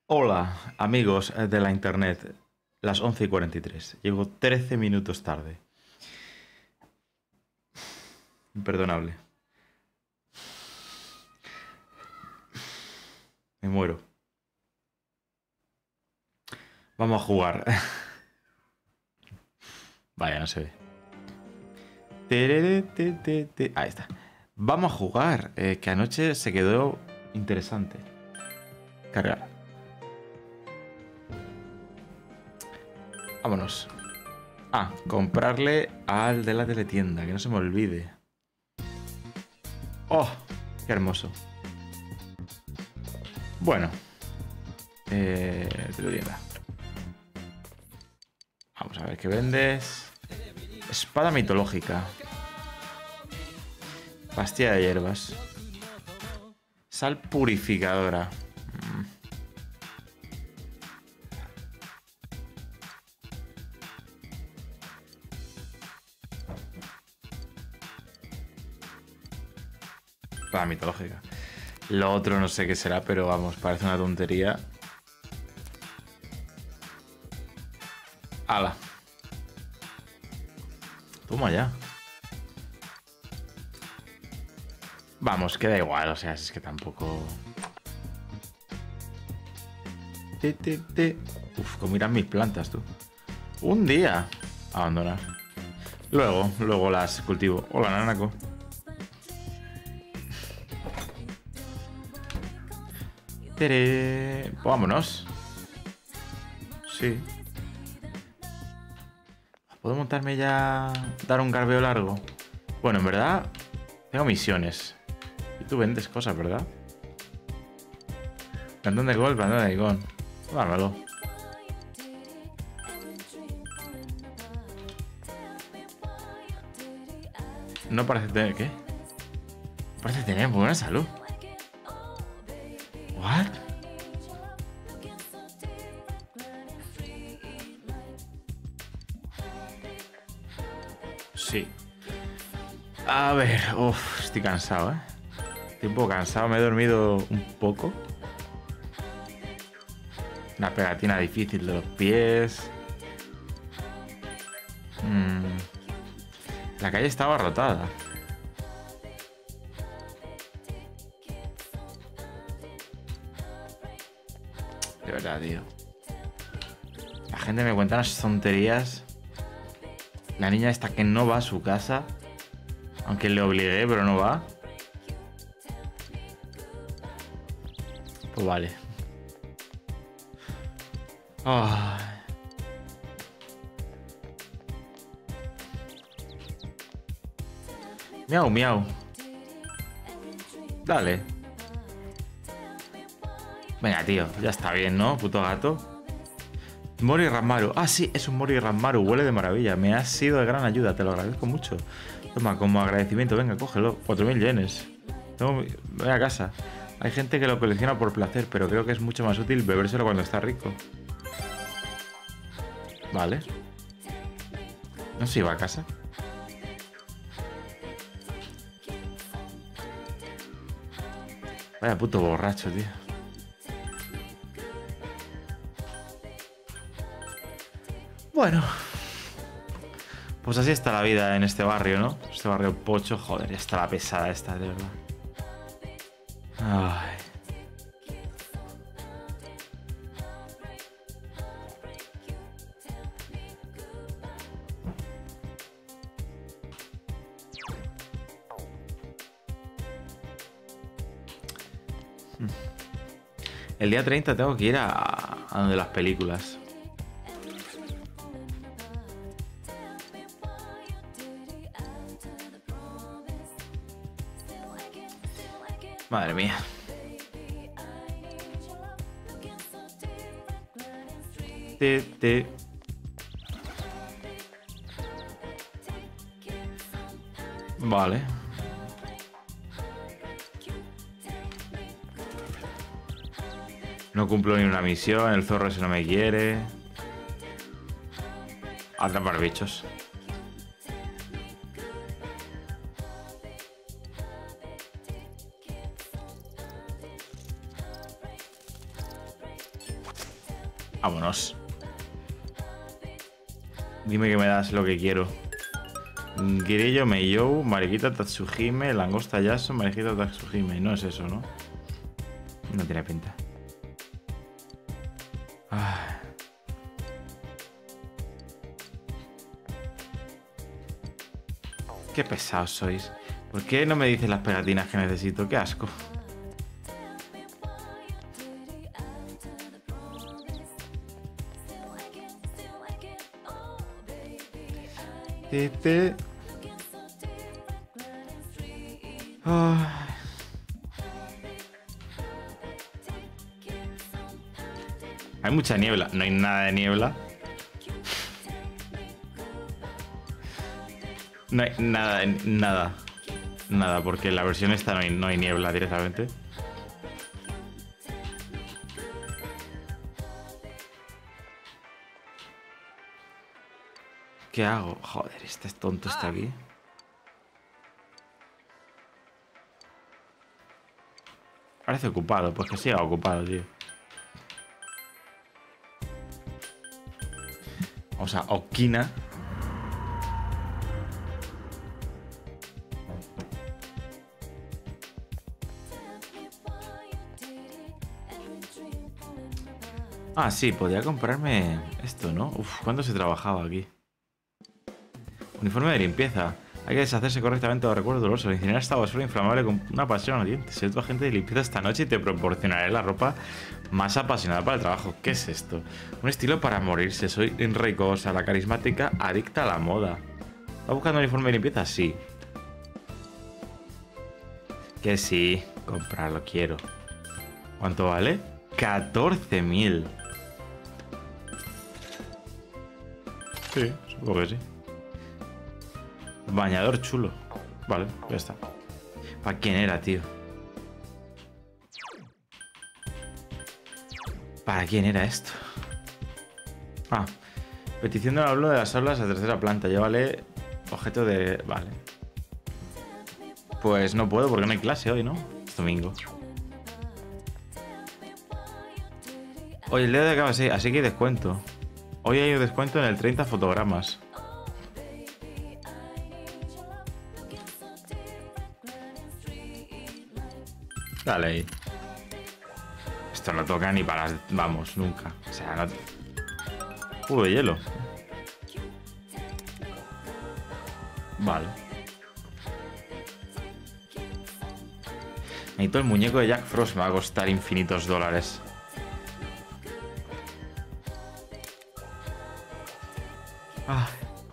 Hola, amigos de la internet. Las 11:43. Llego 13 minutos tarde. Imperdonable. Me muero. Vamos a jugar. Vaya, no se ve. Ahí está. Vamos a jugar. Que anoche se quedó interesante. Cargar. Vámonos. Ah, comprarle al de la teletienda. Que no se me olvide. ¡Oh! ¡Qué hermoso! Bueno. Teletienda. Vamos a ver qué vendes. Espada mitológica. Pastilla de hierbas. Sal purificadora. Espada mitológica. Lo otro no sé qué será, pero vamos, parece una tontería. ¡Hala! Toma ya. Vamos, queda igual, o sea, es que tampoco... Uf, cómo irán mis plantas, tú. Un día. Abandonar. Luego las cultivo. Hola, Nanako. Tere. Pues vámonos. Sí. ¿Puedo montarme ya? Dar un garbeo largo. Bueno, en verdad, tengo misiones. Y tú vendes cosas, ¿verdad? Plantón de gol, plantón de icón. Dármelo. No parece tener... ¿Qué? Parece tener buena salud. ¿What? Sí. A ver, uff, estoy cansado, ¿eh? Estoy un poco cansado, me he dormido un poco. Una pegatina difícil de los pies. La calle estaba abarrotada. De verdad, tío. La gente me cuenta unas tonterías. La niña esta que no va a su casa. Aunque le obligué, pero no va. Pues vale. Oh. Miau, miau. Dale. Venga, tío. Ya está bien, ¿no? Puto gato. Mori Ranmaru. Ah, sí, es un Mori Ranmaru. Huele de maravilla. Me has sido de gran ayuda. Te lo agradezco mucho. Toma, como agradecimiento. Venga, cógelo. 4.000 yenes. Voy a casa. Hay gente que lo colecciona por placer, pero creo que es mucho más útil bebérselo cuando está rico. Vale. No se iba a casa. Vaya puto borracho, tío. Bueno. Pues así está la vida en este barrio, ¿no? Este barrio pocho. Joder, ya está la pesada esta, de verdad. Ay. El día 30 tengo que ir a donde las películas. Madre mía. Vale. No cumplo ni una misión, el zorro ese no me quiere. Atrapar bichos. Vámonos. Dime que me das lo que quiero. Grillo, Meiyou, Mariquita, Tatsuhime, Langosta Yaso, Mariquita, Tatsuhime. No es eso, ¿no? No tiene pinta. Ah. Qué pesados sois. ¿Por qué no me dices las pegatinas que necesito? Qué asco. Oh. Hay mucha niebla. No hay nada de niebla. No hay nada, nada. Nada, porque en la versión esta no hay niebla directamente. ¿Qué hago? Joder, este tonto está aquí. Parece ocupado, pues que siga ocupado, tío. O sea, Okina. Ah, sí, podría comprarme esto, ¿no? Uf, ¿cuánto se trabajaba aquí? Uniforme de limpieza. Hay que deshacerse correctamente de los recuerdos dolorosos. Incinerar esta basura inflamable con una pasión ardiente. Seré tu agente de limpieza esta noche y te proporcionaré la ropa más apasionada para el trabajo. ¿Qué es esto? Un estilo para morirse. Soy Reikosa, la carismática adicta a la moda. ¿Estás buscando un uniforme de limpieza? Sí. Que sí. Comprarlo quiero. ¿Cuánto vale? 14.000. Sí, supongo que sí. Bañador chulo. Vale, ya está. ¿Para quién era, tío? ¿Para quién era esto? Ah. Petición de hablo de las aulas a tercera planta. Llévale objeto de... Vale. Pues no puedo porque no hay clase hoy, ¿no? Es domingo. Oye, el día de acá así que hay descuento. Hoy hay un descuento en el 30 fotogramas. Dale ahí. Esto no toca ni para las... Vamos, nunca. O sea, no... Cubo de hielo. Vale. Necesito el muñeco de Jack Frost. Me va a costar infinitos dólares. Ah.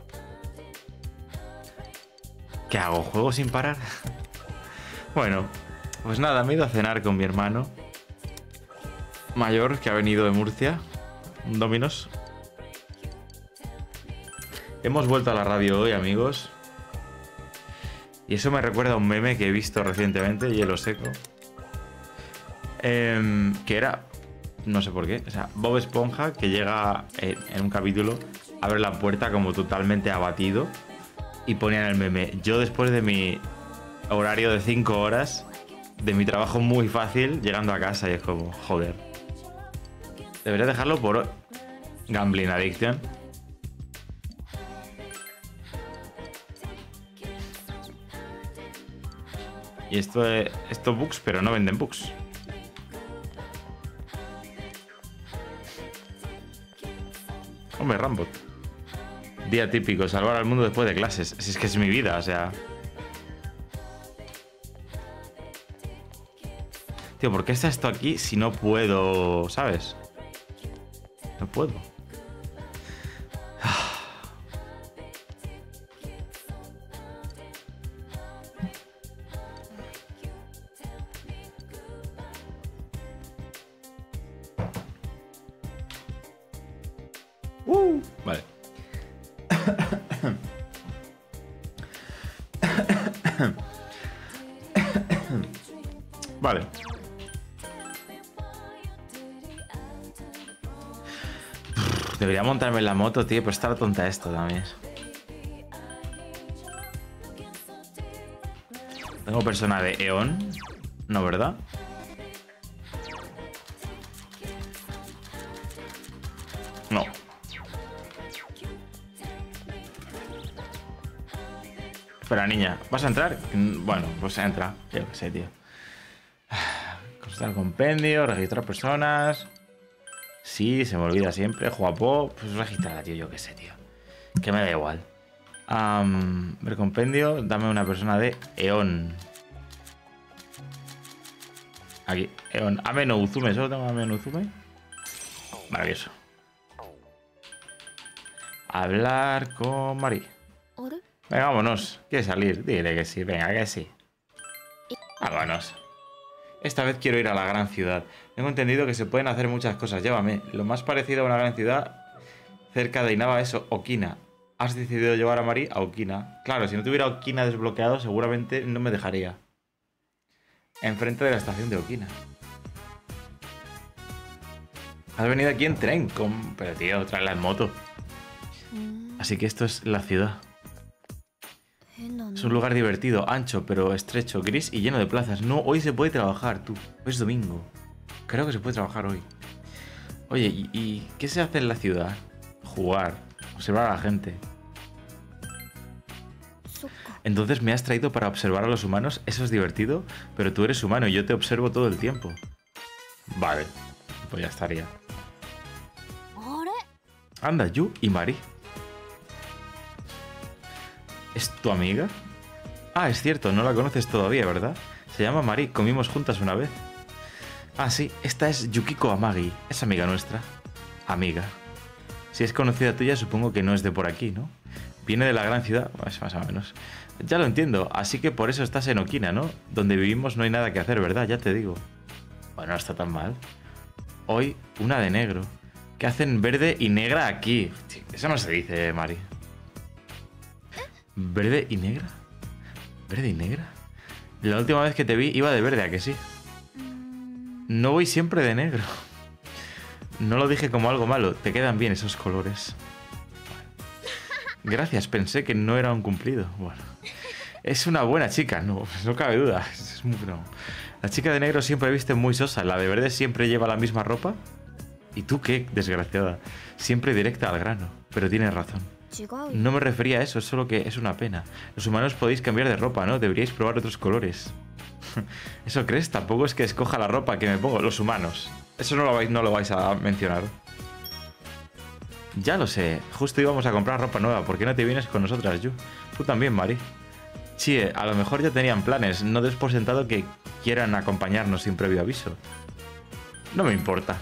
¿Qué hago? ¿Juego sin parar? Bueno, pues nada, me he ido a cenar con mi hermano mayor que ha venido de Murcia, un Domino's. Hemos vuelto a la radio hoy, amigos. Y eso me recuerda a un meme que he visto recientemente, Hielo Seco. Que era, no sé por qué, o sea, Bob Esponja que llega en un capítulo, abre la puerta como totalmente abatido y ponía en el meme: yo después de mi horario de 5 horas, de mi trabajo muy fácil, llegando a casa, y es como, joder. Debería dejarlo por Gambling Addiction. Y esto books, pero no venden books. Hombre, Rambot. Día típico, salvar al mundo después de clases. Si es que es mi vida, o sea... Tío, ¿por qué está esto aquí si no puedo, sabes? No puedo. Vale. Vale. Debería montarme en la moto, tío, pero está tonta esto también. Tengo persona de Eon. No, ¿verdad? No. Espera, niña, ¿vas a entrar? Bueno, pues entra. Yo qué sé, tío. Consultar compendio, registrar personas. Sí, se me olvida siempre. Juapo, pues registrarla, tío. Yo qué sé, tío. Que me da igual. Ver compendio, dame una persona de Eon. Aquí, Eon. Ame no Uzume, solo tengo Ame no Uzume. Maravilloso. Hablar con Mari. Venga, vámonos. ¿Quieres salir? Dile que sí, venga, que sí. Vámonos. Esta vez quiero ir a la gran ciudad. Tengo entendido que se pueden hacer muchas cosas. Llévame. Lo más parecido a una gran ciudad cerca de Inaba es Okina. Has decidido llevar a Mari a Okina. Claro, si no tuviera Okina desbloqueado, seguramente no me dejaría. Enfrente de la estación de Okina. Has venido aquí en tren. Pero tío, tráela en moto. Así que esto es la ciudad. Es un lugar divertido, ancho, pero estrecho, gris y lleno de plazas. No, hoy se puede trabajar, tú. Hoy es domingo. Creo que se puede trabajar hoy. Oye, ¿y qué se hace en la ciudad? Jugar, observar a la gente. Entonces me has traído para observar a los humanos. Eso es divertido, pero tú eres humano y yo te observo todo el tiempo. Vale, pues ya estaría. Anda, Yu y Mari. ¿Es tu amiga? Ah, es cierto, no la conoces todavía, ¿verdad? Se llama Mari, comimos juntas una vez. Ah, sí, esta es Yukiko Amagi, es amiga nuestra. Amiga. Si es conocida tuya, supongo que no es de por aquí, ¿no? Viene de la gran ciudad, pues más o menos. Ya lo entiendo, así que por eso estás en Okina, ¿no? Donde vivimos no hay nada que hacer, ¿verdad? Ya te digo. Bueno, no está tan mal. Hoy, una de negro. ¿Qué hacen verde y negra aquí? Eso no se dice, Mari. ¿Verde y negra? ¿Verde y negra? La última vez que te vi iba de verde, ¿a que sí? No voy siempre de negro. No lo dije como algo malo. Te quedan bien esos colores. Gracias, pensé que no era un cumplido. Bueno. Es una buena chica, no cabe duda. Es muy, no. La chica de negro siempre viste muy sosa. La de verde siempre lleva la misma ropa. ¿Y tú qué, desgraciada? Siempre directa al grano. Pero tienes razón. No me refería a eso, es solo que es una pena. Los humanos podéis cambiar de ropa, ¿no? Deberíais probar otros colores. ¿Eso crees? Tampoco es que escoja la ropa que me pongo. Los humanos. Eso no lo vais a mencionar. Ya lo sé. Justo íbamos a comprar ropa nueva. ¿Por qué no te vienes con nosotras, Yu? Tú también, Mari. Chie, a lo mejor ya tenían planes. No des por sentado que quieran acompañarnos sin previo aviso. No me importa.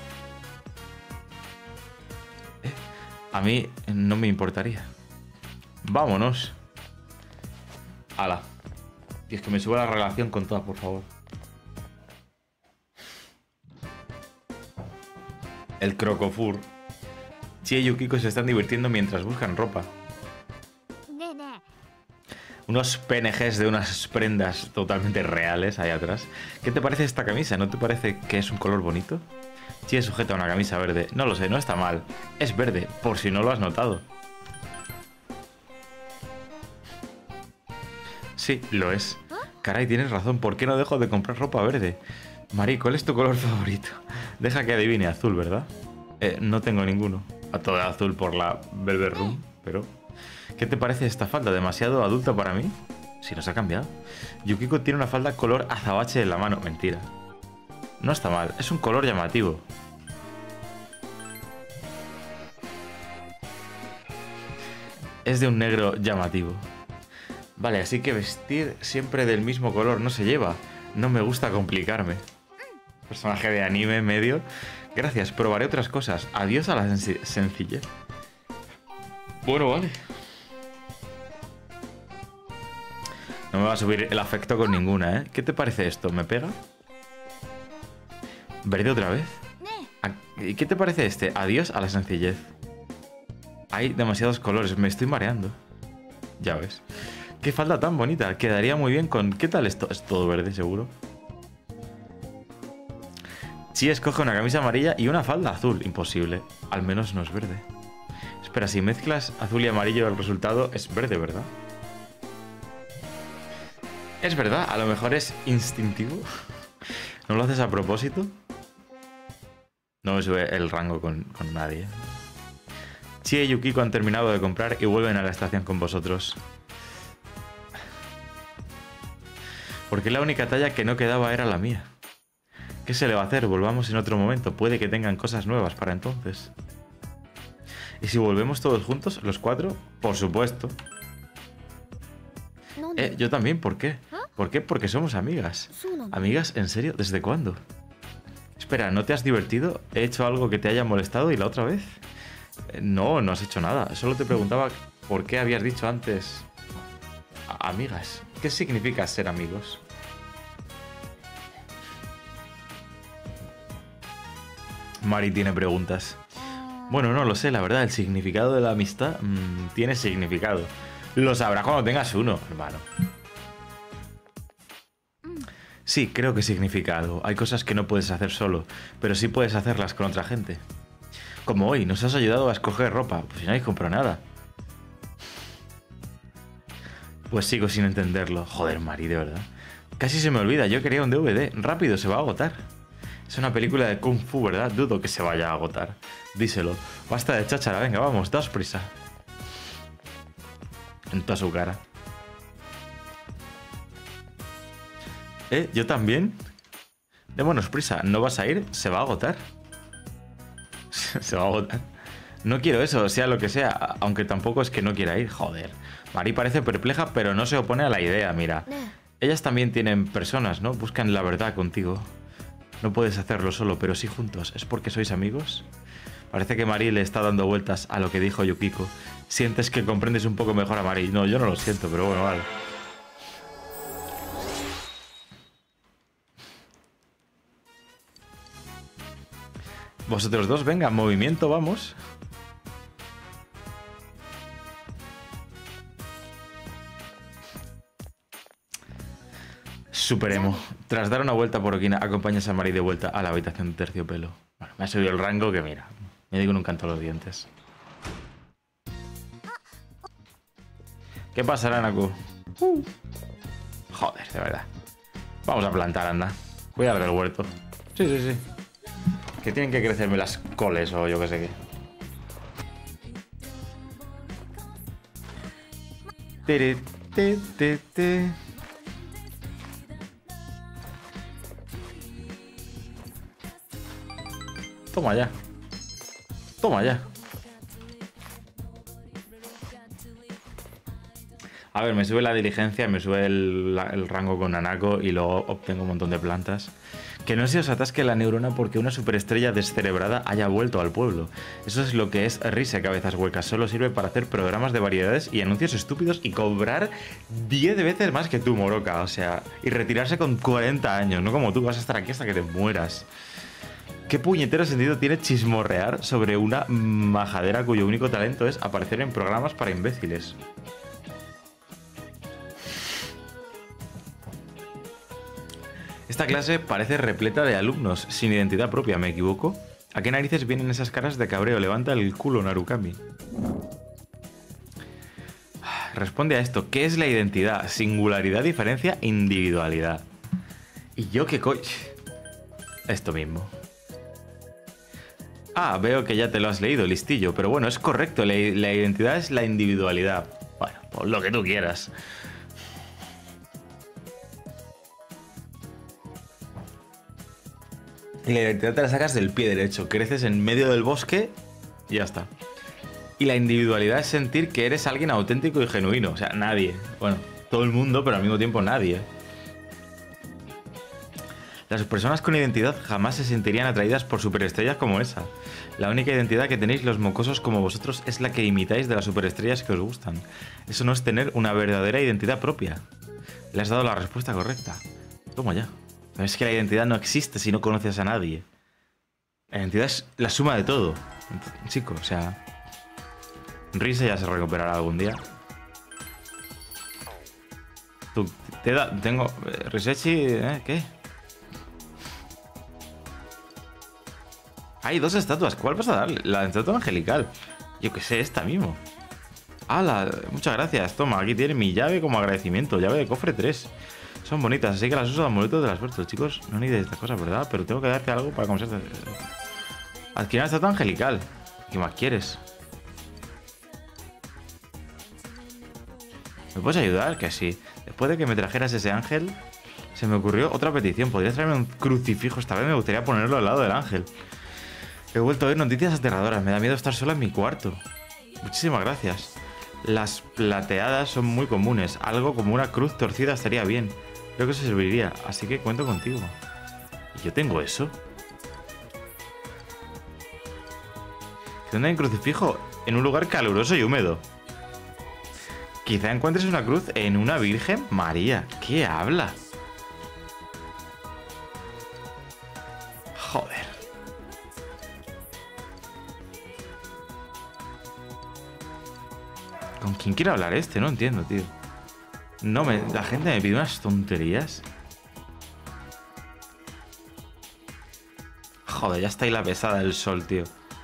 A mí no me importaría. Vámonos. Ala. Y es que me sube la relación con todas, por favor. El Crocofur. Chie y Yukiko se están divirtiendo mientras buscan ropa. Unos PNGs de unas prendas totalmente reales ahí atrás. ¿Qué te parece esta camisa? ¿No te parece que es un color bonito? Chie sujeta una camisa verde. No lo sé, no está mal. Es verde, por si no lo has notado. Sí, lo es. Caray, tienes razón. ¿Por qué no dejo de comprar ropa verde? Mari, ¿cuál es tu color favorito? Deja que adivine. Azul, ¿verdad? No tengo ninguno. A todo azul por la Velvet Room, pero... ¿Qué te parece esta falda? ¿Demasiado adulta para mí? Si nos ha cambiado. Yukiko tiene una falda color azabache en la mano. Mentira. No está mal. Es un color llamativo. Es de un negro llamativo. Vale, así que vestir siempre del mismo color no se lleva. No me gusta complicarme. Personaje de anime medio. Gracias, probaré otras cosas. Adiós a la sencillez. Bueno, vale. No me va a subir el afecto con ninguna, ¿eh? ¿Qué te parece esto? ¿Me pega? ¿Verde otra vez? ¿Y qué te parece este? Adiós a la sencillez. Hay demasiados colores, me estoy mareando. Ya ves. Qué falda tan bonita, quedaría muy bien con... ¿Qué tal esto? Es todo verde, seguro. Sí, escoge una camisa amarilla y una falda azul. Imposible. Al menos no es verde. Espera, si mezclas azul y amarillo el resultado es verde, ¿verdad? Es verdad, a lo mejor es instintivo. ¿No lo haces a propósito? No me sube el rango con nadie. Chie y Yukiko han terminado de comprar y vuelven a la estación con vosotros. Porque la única talla que no quedaba era la mía. ¿Qué se le va a hacer? Volvamos en otro momento. Puede que tengan cosas nuevas para entonces. ¿Y si volvemos todos juntos, los 4? Por supuesto. Yo también, ¿por qué? ¿Por qué? Porque somos amigas. ¿Amigas? ¿En serio? ¿Desde cuándo? Espera, ¿no te has divertido? ¿He hecho algo que te haya molestado y la otra vez? No, no has hecho nada. Solo te preguntaba por qué habías dicho antes... amigas. ¿Qué significa ser amigos? Mari tiene preguntas. Bueno, no lo sé, la verdad. El significado de la amistad tiene significado. Lo sabrás cuando tengas uno, hermano. Sí, creo que significa algo. Hay cosas que no puedes hacer solo, pero sí puedes hacerlas con otra gente. Como hoy, nos has ayudado a escoger ropa, pues si no habéis comprado nada. Pues sigo sin entenderlo. Joder, Mari, de verdad. Casi se me olvida, yo quería un DVD. Rápido, se va a agotar. Es una película de Kung Fu, ¿verdad? Dudo que se vaya a agotar. Díselo. Basta de cháchara, venga, vamos, daos prisa. En toda su cara. ¿Yo también? Démonos prisa, ¿no vas a ir? Se va a agotar. Se va a agotar. No quiero eso, sea lo que sea, aunque tampoco es que no quiera ir, joder. Mari parece perpleja, pero no se opone a la idea, mira. Ellas también tienen personas, ¿no? Buscan la verdad contigo. No puedes hacerlo solo, pero sí juntos. ¿Es porque sois amigos? Parece que Mari le está dando vueltas a lo que dijo Yukiko. ¿Sientes que comprendes un poco mejor a Mari? No, yo no lo siento, pero bueno, vale. Vosotros dos, venga, movimiento, vamos. Super emo. Tras dar una vuelta por Okina, acompañas a Mari de vuelta a la habitación de terciopelo. Bueno, me ha subido el rango que mira. Me digo en un canto a los dientes. ¿Qué pasará, Naku? Joder, de verdad. Vamos a plantar, anda. Cuidado del huerto. Sí, sí, sí. Que tienen que crecerme las coles o yo qué sé qué. Toma ya. Toma ya. A ver, me sube la diligencia, me sube el rango con Nanako y luego obtengo un montón de plantas. Que no se os atasque la neurona porque una superestrella descerebrada haya vuelto al pueblo. Eso es lo que es risa cabezas huecas. Solo sirve para hacer programas de variedades y anuncios estúpidos y cobrar 10 veces más que tú, Moroka. O sea, y retirarse con 40 años, no como tú, vas a estar aquí hasta que te mueras. ¿Qué puñetero sentido tiene chismorrear sobre una majadera cuyo único talento es aparecer en programas para imbéciles? Esta clase parece repleta de alumnos sin identidad propia, ¿me equivoco? ¿A qué narices vienen esas caras de cabreo? Levanta el culo, Narukami. Responde a esto. ¿Qué es la identidad? Singularidad, diferencia, individualidad. ¿Y yo qué coño? Esto mismo. Ah, veo que ya te lo has leído, listillo. Pero bueno, es correcto. La identidad es la individualidad. Bueno, pues lo que tú quieras. Y la identidad te la sacas del pie derecho. Creces en medio del bosque y ya está. Y la individualidad es sentir que eres alguien auténtico y genuino. O sea, nadie. Bueno, todo el mundo, pero al mismo tiempo nadie. Las personas con identidad jamás se sentirían atraídas por superestrellas como esa. La única identidad que tenéis los mocosos como vosotros es la que imitáis de las superestrellas que os gustan. Eso no es tener una verdadera identidad propia. Le has dado la respuesta correcta. Toma ya. Pero es que la identidad no existe si no conoces a nadie. La identidad es la suma de todo. Chico, o sea... Risa ya se recuperará algún día. Tú, tengo... Risechi, ¿qué? Hay dos estatuas. ¿Cuál vas a darle? La estatua angelical. Yo que sé, esta mismo. ¡Hala! Muchas gracias. Toma, aquí tiene mi llave como agradecimiento. Llave de cofre 3. Son bonitas, así que las uso de amuletos de la suerte. Chicos, no necesitáis estas cosas, ¿verdad? Pero tengo que darte algo para comenzar. Adquirir una estatua angelical. ¿Qué más quieres? ¿Me puedes ayudar? Que sí. Después de que me trajeras ese ángel, se me ocurrió otra petición. ¿Podrías traerme un crucifijo? Esta vez me gustaría ponerlo al lado del ángel. He vuelto a ver noticias aterradoras. Me da miedo estar sola en mi cuarto. Muchísimas gracias. Las plateadas son muy comunes. Algo como una cruz torcida estaría bien. Creo que eso serviría. Así que cuento contigo. ¿Y yo tengo eso? ¿Dónde hay un crucifijo? En un lugar caluroso y húmedo. Quizá encuentres una cruz en una Virgen María. ¿Qué habla? Joder. ¿Con quién quiere hablar este? No entiendo, tío. No, la gente me pide unas tonterías. Joder, ya está ahí la pesada del sol, tío.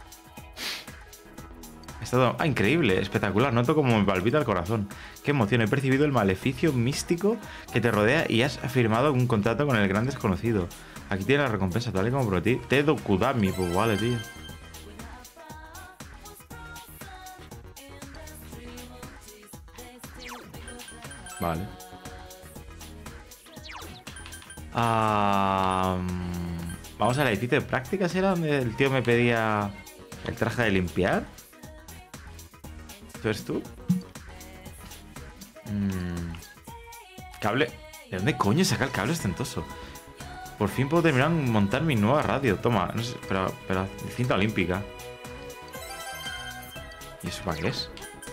Ah, increíble, espectacular. Noto como me palpita el corazón. Qué emoción. He percibido el maleficio místico que te rodea y has firmado un contrato con el gran desconocido. Aquí tienes la recompensa, tal y como prometí. Tedo Kudami. Pues vale, tío. Vale. Vamos al edificio de prácticas. ¿Era donde el tío me pedía el traje de limpiar? ¿Esto eres tú? Cable. ¿De dónde coño saca el cable ostentoso? Por fin puedo terminar de montar mi nueva radio. Toma, no sé, pero cinta olímpica. ¿Y eso para qué es?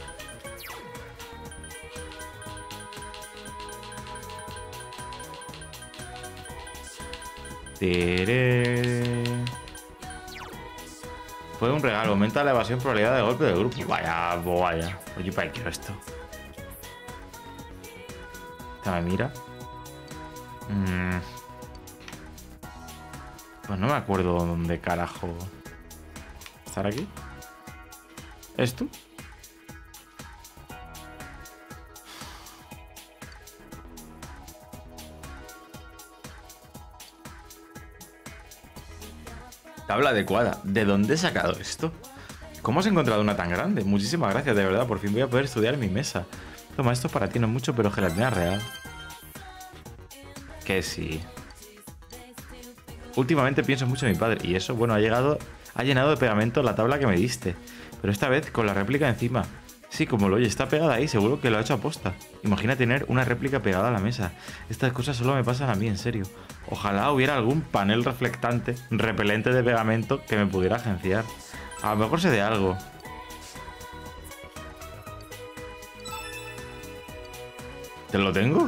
Fue un regalo. Aumenta la evasión probabilidad de golpe del grupo. Vaya, vaya. Oye, ¿para qué quiero esto? Esta me mira. Pues no me acuerdo dónde carajo. ¿Estar aquí? ¿Es tú? Tabla adecuada. ¿De dónde he sacado esto? ¿Cómo has encontrado una tan grande? Muchísimas gracias, de verdad. Por fin voy a poder estudiar en mi mesa. Toma, esto para ti no es mucho, pero gelatina real. Que sí. Últimamente pienso mucho en mi padre. Y eso, bueno, ha llenado de pegamento la tabla que me diste. Pero esta vez con la réplica encima. Sí, como lo oye, está pegada ahí. Seguro que lo ha hecho a posta. Imagina tener una réplica pegada a la mesa. Estas cosas solo me pasan a mí, en serio. Ojalá hubiera algún panel reflectante, repelente de pegamento que me pudiera agenciar. A lo mejor sé de algo. ¿Te lo tengo?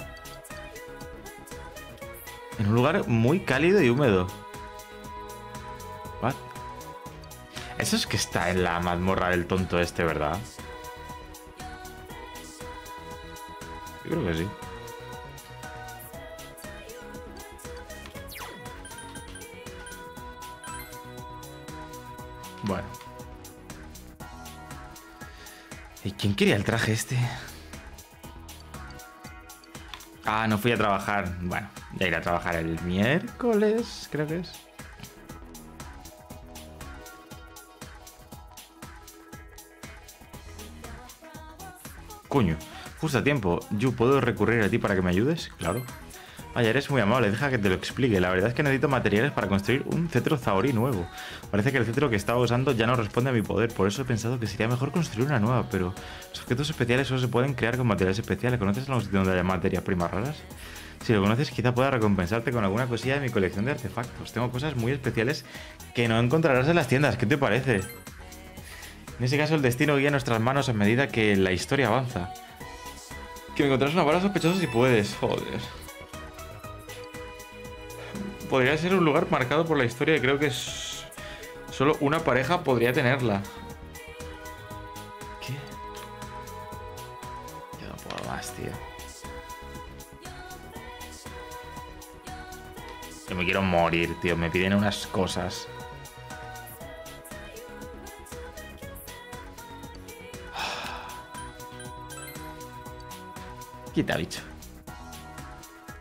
En un lugar muy cálido y húmedo. ¿What? Eso es que está en la mazmorra del tonto este, ¿verdad? Yo creo que sí. Bueno. ¿Y quién quería el traje este? Ah, no fui a trabajar. Bueno, ya iré a trabajar el miércoles, creo que es. Coño, justo a tiempo. Yo ¿puedo recurrir a ti para que me ayudes? Claro. Vaya, eres muy amable, deja que te lo explique. La verdad es que necesito materiales para construir un cetro Zaori nuevo. Parece que el cetro que estaba usando ya no responde a mi poder, por eso he pensado que sería mejor construir una nueva, pero los objetos especiales solo se pueden crear con materiales especiales. ¿Conoces algún sitio donde haya materias primas raras? Si lo conoces, quizá pueda recompensarte con alguna cosilla de mi colección de artefactos. Tengo cosas muy especiales que no encontrarás en las tiendas. ¿Qué te parece? En ese caso, el destino guía nuestras manos a medida que la historia avanza. Que me encontrarás una bala sospechosa si puedes. Joder. Podría ser un lugar marcado por la historia y creo que solo una pareja podría tenerla. ¿Qué? Yo no puedo más, tío. Yo me quiero morir, tío. Me piden unas cosas. Quita, bicho.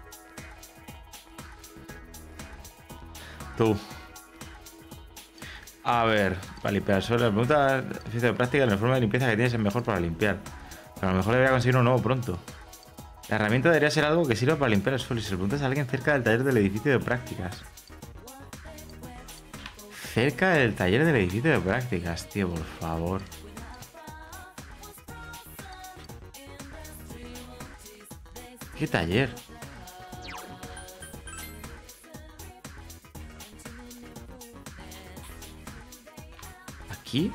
Tú. A ver, para limpiar suelo. La pregunta ejercicio de práctica en la forma de limpieza que tienes es mejor para limpiar. Pero a lo mejor debería conseguir uno nuevo pronto. La herramienta debería ser algo que sirva para limpiar el suelo. Y se lo preguntas a alguien cerca del taller del edificio de prácticas. Cerca del taller del edificio de prácticas, tío, por favor. ¿Qué taller? ¿Aquí?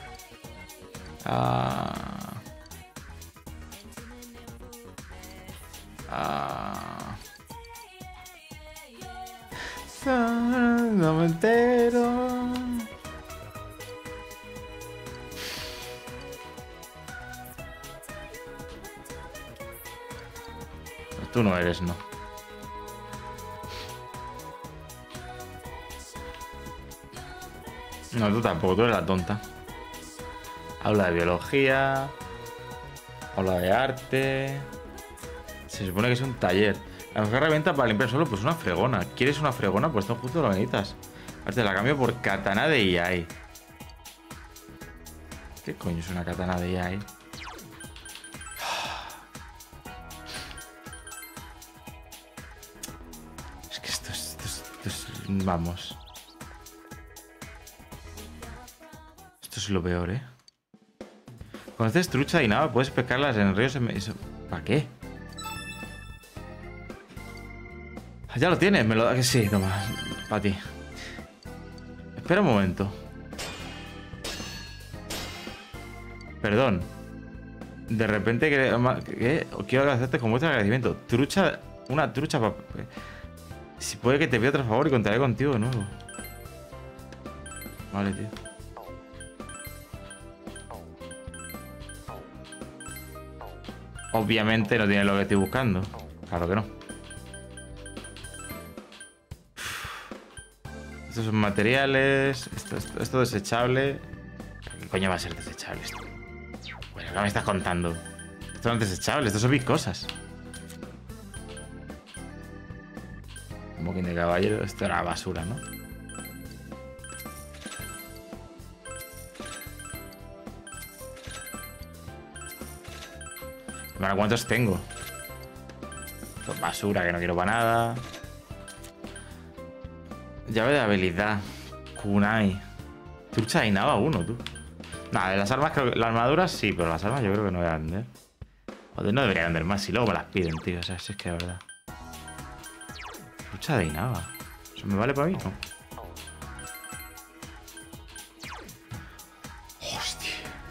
No me entero. Tú no eres, no. No, tú tampoco, tú eres la tonta. Habla de biología. Habla de arte. Se supone que es un taller. La mejor herramienta para limpiar solo, pues una fregona. ¿Quieres una fregona? Pues todo justo lo necesitas. Ahora te la cambio por katana de Iai. ¿Qué coño es una katana de Iai? Es que esto es... Vamos. Esto es lo peor, ¿eh? ¿Conoces trucha y nada? Puedes pescarlas en ríos... ¿Para qué? Ya lo tienes, me lo da que sí, toma. Para ti. Espera un momento. Perdón. De repente quiero hacerte con muestro agradecimiento. Trucha. Una trucha para... Si puede que te pida otro favor y contaré contigo de nuevo. Vale, tío. Obviamente no tiene lo que estoy buscando. Claro que no. Estos son materiales. Esto desechable. ¿Qué coño va a ser desechable esto? Bueno, ¿qué me estás contando? Esto no es desechable, esto son cosas. Un poquín de caballero. Esto era basura, ¿no? Bueno, ¿cuántos tengo? Esto es basura que no quiero para nada. Llave de habilidad. Kunai. Trucha de Inaba 1, tú. Nada, de las armas creo que... Las armaduras sí, pero las armas yo creo que no voy a vender. O no debería vender más si luego me las piden, tío. O sea, si es que de verdad. Trucha de Inaba. ¿Eso me vale para mí? No. Hostia.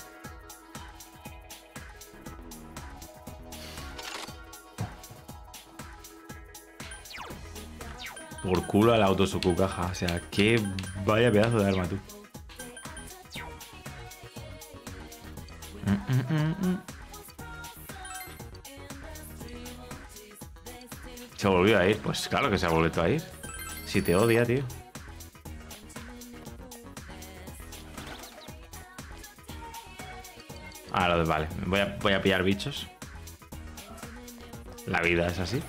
Por culo al auto su caja. O sea, qué vaya pedazo de arma, tú. ¿Se volvió a ir? Pues claro que se ha vuelto a ir. Si te odia, tío. Ahora, vale. Voy a pillar bichos. La vida es así.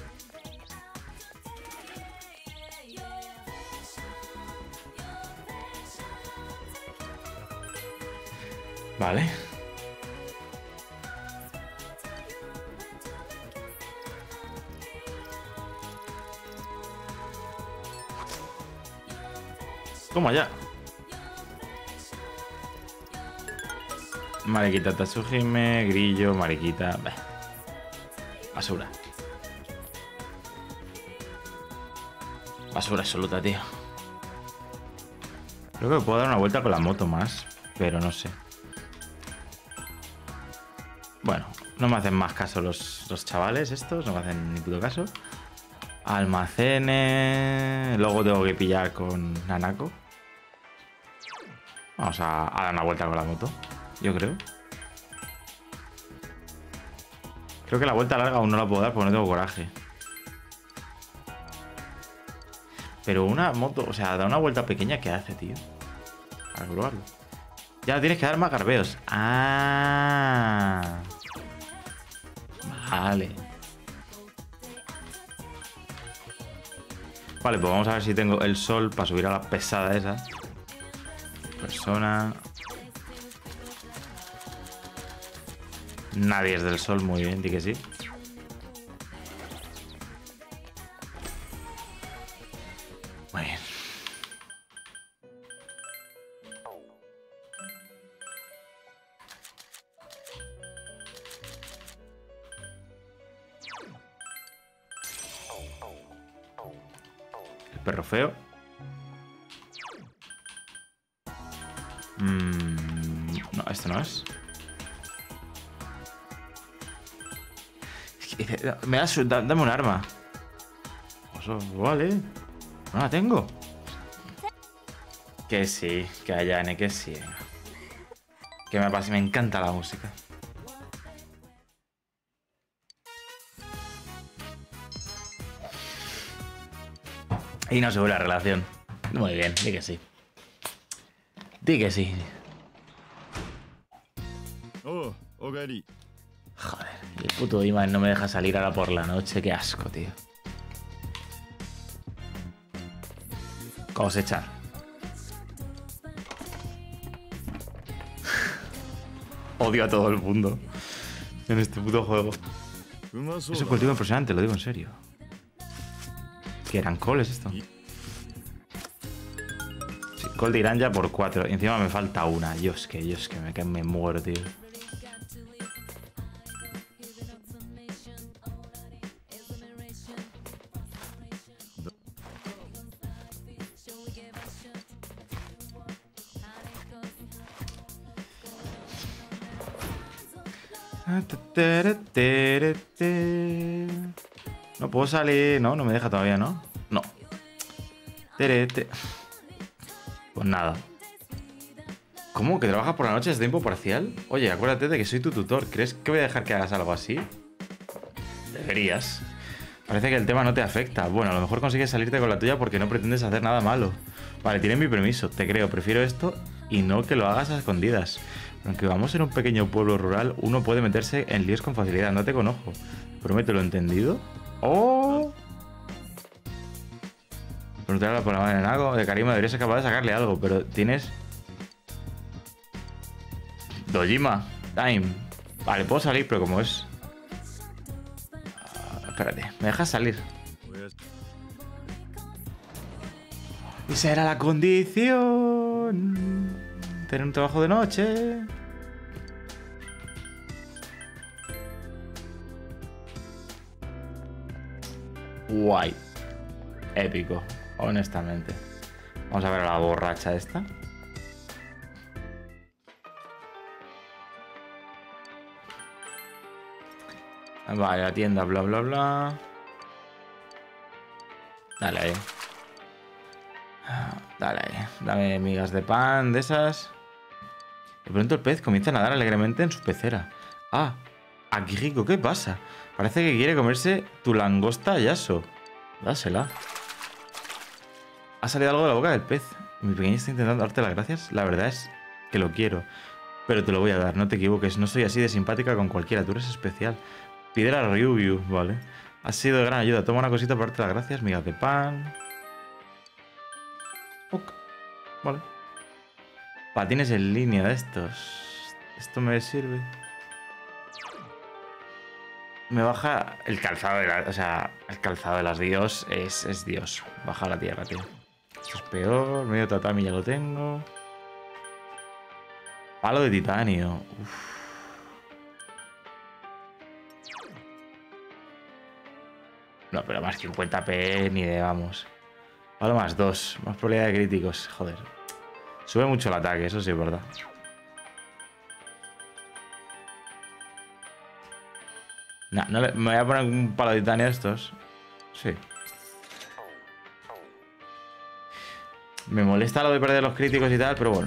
Vale. Toma ya. Mariquita Tatsuhime, grillo, mariquita. Bah. Basura. Basura absoluta, tío. Creo que puedo dar una vuelta con la moto más, pero no sé. Bueno, no me hacen más caso los chavales estos, no me hacen ni puto caso. Almacenes. Luego tengo que pillar con Nanako. Vamos a dar una vuelta con la moto, yo creo. Creo que la vuelta larga aún no la puedo dar porque no tengo coraje. Pero una moto, o sea, da una vuelta pequeña, ¿qué hace, tío? Para probarlo. Ya tienes que dar más garbeos. Ah. Vale. Vale, pues vamos a ver si tengo el sol para subir a la pesada esa. persona. Nadie es del sol, muy bien, di que sí. Muy bien. El perro feo. No, esto no es. Me das, dame un arma. Eso, vale. No la tengo. Que sí, que Ayane, que sí. Que me encanta la música. Y no se ve la relación. Muy bien, di que sí. Di que sí. Oh, Ogari. Joder, el puto Iman no me deja salir ahora por la noche. Qué asco, tío. Cosechar. Odio a todo el mundo en este puto juego. Es un cultivo impresionante, lo digo en serio. ¿Qué eran coles esto? Sí, col de Iranja por 4. Y encima me falta una. Yo es que me muero, tío. No puedo salir. No, no me deja todavía, ¿no? No. Pues nada. ¿Cómo? ¿Que trabajas por la noche? ¿Es tiempo parcial? Oye, acuérdate de que soy tu tutor. ¿Crees que voy a dejar que hagas algo así? Deberías. Parece que el tema no te afecta. Bueno, a lo mejor consigues salirte con la tuya porque no pretendes hacer nada malo. Vale, tienes mi permiso. Te creo. Prefiero esto y no que lo hagas a escondidas. Aunque vamos en un pequeño pueblo rural, uno puede meterse en líos con facilidad. No te conozco. Prometo lo entendido. ¡Oh! Preguntarle por la madre en algo. De Karima deberías ser capaz de sacarle algo, pero tienes... Dojima. Time. Vale, puedo salir, pero como es... espérate, ¿me dejas salir? Y será la condición... tener un trabajo de noche. Guay. Épico, honestamente. Vamos a ver a la borracha esta. Vale, la tienda, bla, bla, bla. Dale ahí. Dale ahí. Dame migas de pan de esas. De pronto el pez comienza a nadar alegremente en su pecera. Ah, aquí rico, ¿qué pasa? Parece que quiere comerse tu langosta Yaso. Dásela. Ha salido algo de la boca del pez. Mi pequeña está intentando darte las gracias. La verdad es que lo quiero. Pero te lo voy a dar, no te equivoques. No soy así de simpática con cualquiera. Tú eres especial. Pídele a Ryubyu, vale. Has sido de gran ayuda. Toma una cosita para darte las gracias. Migas de pan. Ok. Vale. Patines en línea de estos. Esto me sirve. Me baja el calzado de la... O sea, el calzado de las dios es dios. Baja a la tierra, tío. Esto es peor. Medio tatami ya lo tengo. Palo de titanio. Uf. No, pero más 50p ni de vamos. Palo más 2. Más probabilidad de críticos. Joder. Sube mucho el ataque, eso sí es verdad. No, me voy a poner un palo de titanio a estos. Sí. Me molesta lo de perder los críticos y tal, pero bueno.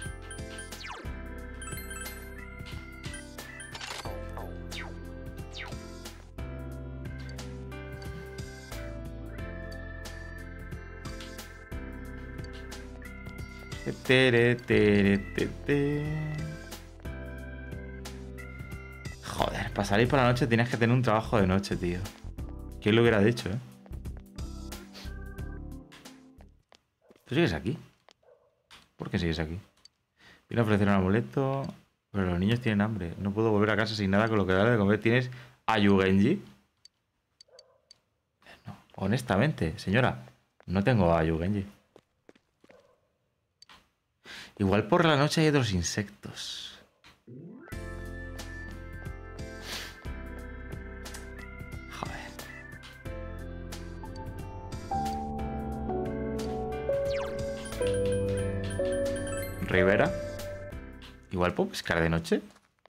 Joder, para salir por la noche tienes que tener un trabajo de noche, tío. ¿Quién lo hubiera dicho, eh? ¿Tú sigues aquí? ¿Por qué sigues aquí? Viene a ofrecer un amuleto, pero los niños tienen hambre. No puedo volver a casa sin nada con lo que darle de comer. ¿Tienes Ayugenji? No, honestamente, señora, no tengo Ayugenji. Igual por la noche hay otros insectos. Joder. Rivera. Igual puedo pescar de noche.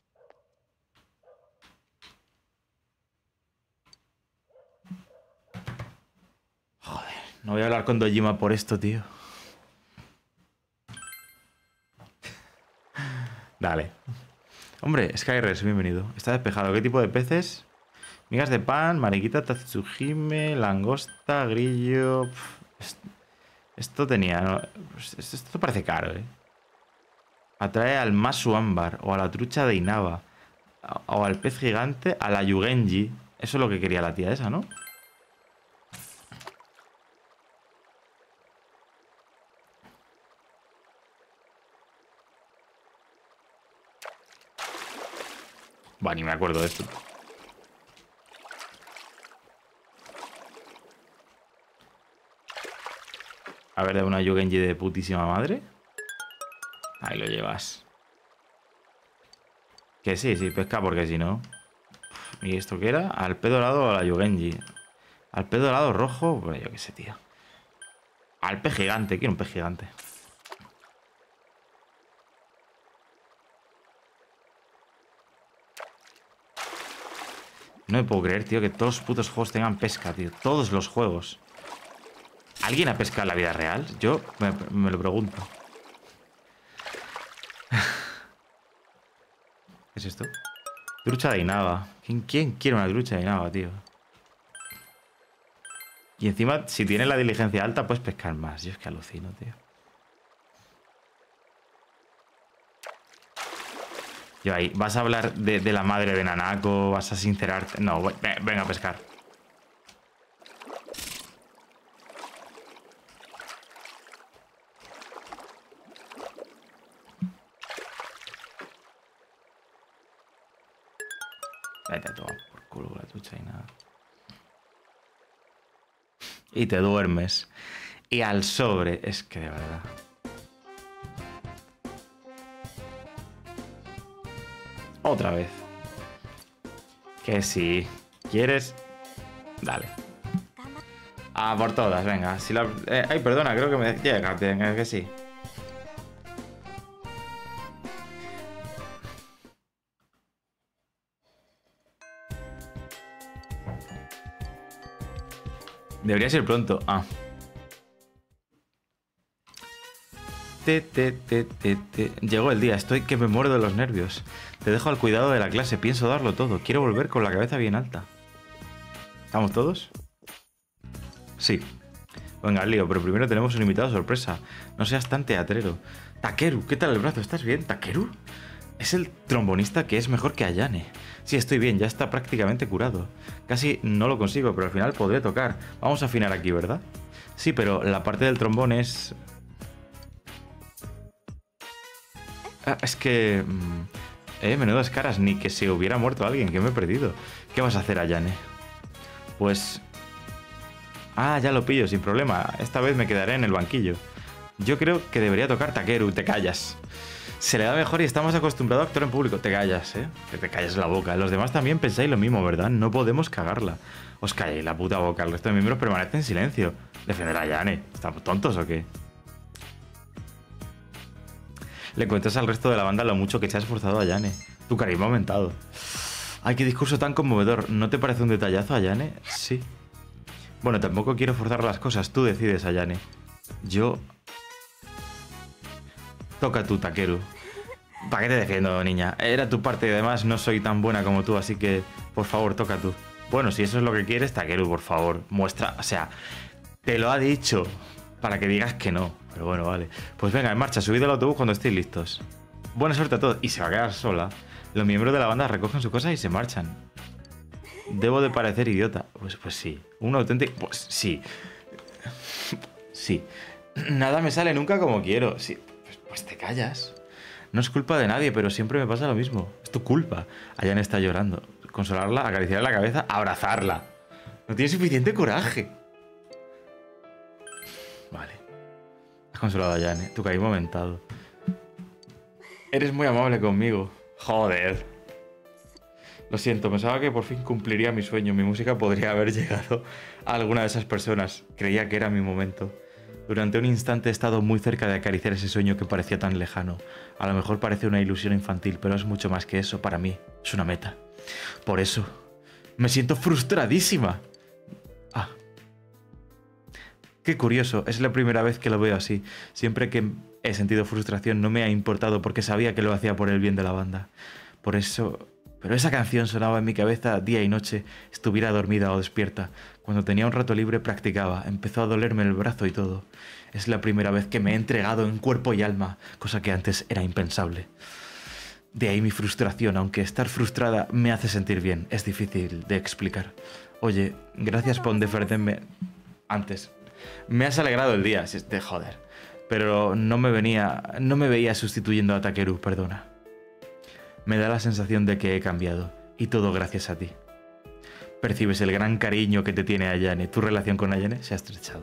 Joder, no voy a hablar con Dojima por esto, tío. Dale. Hombre, Skyres, bienvenido. Está despejado. ¿Qué tipo de peces? Migas de pan, mariquita, tatsujime, langosta, grillo... Esto tenía... ¿no? Esto parece caro, ¿eh? Atrae al masu ámbar o a la trucha de Inaba o al pez gigante, a la yugenji. Eso es lo que quería la tía esa, ¿no? Buah, ni me acuerdo de esto. A ver, de una yugenji de putísima madre. Ahí lo llevas. Que sí, pesca, porque si no... ¿Y esto qué era? Al pez dorado o a la yugenji. Al pez dorado rojo, bueno, yo qué sé, tío. Al pez gigante, quiero un pez gigante. No me puedo creer, tío, que todos los putos juegos tengan pesca, tío. Todos los juegos. ¿Alguien ha pescado en la vida real? Yo me lo pregunto. ¿Qué es esto? Trucha de Inaba. ¿Quién quiere una trucha de Inaba, tío? Y encima, si tienes la diligencia alta, puedes pescar más. Yo es que alucino, tío. Yo ahí, ¿vas a hablar de la madre de Nanako? ¿Vas a sincerarte? No, venga a pescar. Vete a tomar por culo la trucha y nada. Y te duermes. Y al sobre. Es que de verdad. Otra vez. Que si quieres... Dale. A por todas, venga. Si la... ay, perdona, creo que me... Llega, que sí. Debería ser pronto. Ah. Llegó el día. Estoy que me muero de los nervios. Te dejo al cuidado de la clase. Pienso darlo todo. Quiero volver con la cabeza bien alta. ¿Estamos todos? Sí. Venga, lío, pero primero tenemos un invitado sorpresa. No seas tan teatrero. Takeru, ¿qué tal el brazo? ¿Estás bien? ¿Takeru? Es el trombonista que es mejor que Ayane. Sí, estoy bien, ya está prácticamente curado. Casi no lo consigo, pero al final podré tocar. Vamos a afinar aquí, ¿verdad? Sí, pero la parte del trombón es... es que... menudas caras, ni que se hubiera muerto alguien, que me he perdido. ¿Qué vas a hacer, Ayane? Pues... Ah, ya lo pillo, sin problema. Esta vez me quedaré en el banquillo. Yo creo que debería tocar Takeru, te callas. Se le da mejor y está más acostumbrado a actuar en público. Te callas, ¿eh? Que te calles la boca. Los demás también pensáis lo mismo, ¿verdad? No podemos cagarla. Os calléis la puta boca. El resto de miembros permanece en silencio. Defender a Ayane. ¿Estamos tontos o qué? Le cuentas al resto de la banda lo mucho que te has esforzado a Ayane. Tu carisma ha aumentado. Ay, qué discurso tan conmovedor. ¿No te parece un detallazo, Ayane? Sí. Bueno, tampoco quiero forzar las cosas. Tú decides, Ayane. Yo... Toca tú, Takeru. ¿Para qué te defiendo, niña? Era tu parte y además no soy tan buena como tú, así que, por favor, toca tú. Bueno, si eso es lo que quieres, Takeru, por favor, muestra... O sea, te lo ha dicho para que digas que no. Pero bueno, vale. Pues venga, en marcha, subid al autobús cuando estéis listos. Buena suerte a todos. Y se va a quedar sola. Los miembros de la banda recogen su cosa y se marchan. Debo de parecer idiota. Pues sí. Un auténtico... Pues sí. Sí. Nada me sale nunca como quiero. Sí. Pues te callas. No es culpa de nadie, pero siempre me pasa lo mismo. Es tu culpa. Ayane está llorando. Consolarla, acariciarle la cabeza, abrazarla. No tiene suficiente coraje. Vale. Has consolado a Ayane. Tu cariño aumentado. Eres muy amable conmigo. Joder. Lo siento, pensaba que por fin cumpliría mi sueño. Mi música podría haber llegado a alguna de esas personas. Creía que era mi momento. Durante un instante he estado muy cerca de acariciar ese sueño que parecía tan lejano. A lo mejor parece una ilusión infantil, pero es mucho más que eso para mí. Es una meta. Por eso, me siento frustradísima. Ah. Qué curioso, es la primera vez que lo veo así. Siempre que he sentido frustración no me ha importado porque sabía que lo hacía por el bien de la banda. Por eso... Pero esa canción sonaba en mi cabeza día y noche, estuviera dormida o despierta. Cuando tenía un rato libre practicaba, empezó a dolerme el brazo y todo. Es la primera vez que me he entregado en cuerpo y alma, cosa que antes era impensable. De ahí mi frustración, aunque estar frustrada me hace sentir bien, es difícil de explicar. Oye, gracias por defenderme antes. Me has alegrado el día, de joder. Pero no me veía sustituyendo a Takeru, perdona. Me da la sensación de que he cambiado, y todo gracias a ti. Percibes el gran cariño que te tiene Ayane. Tu relación con Ayane se ha estrechado.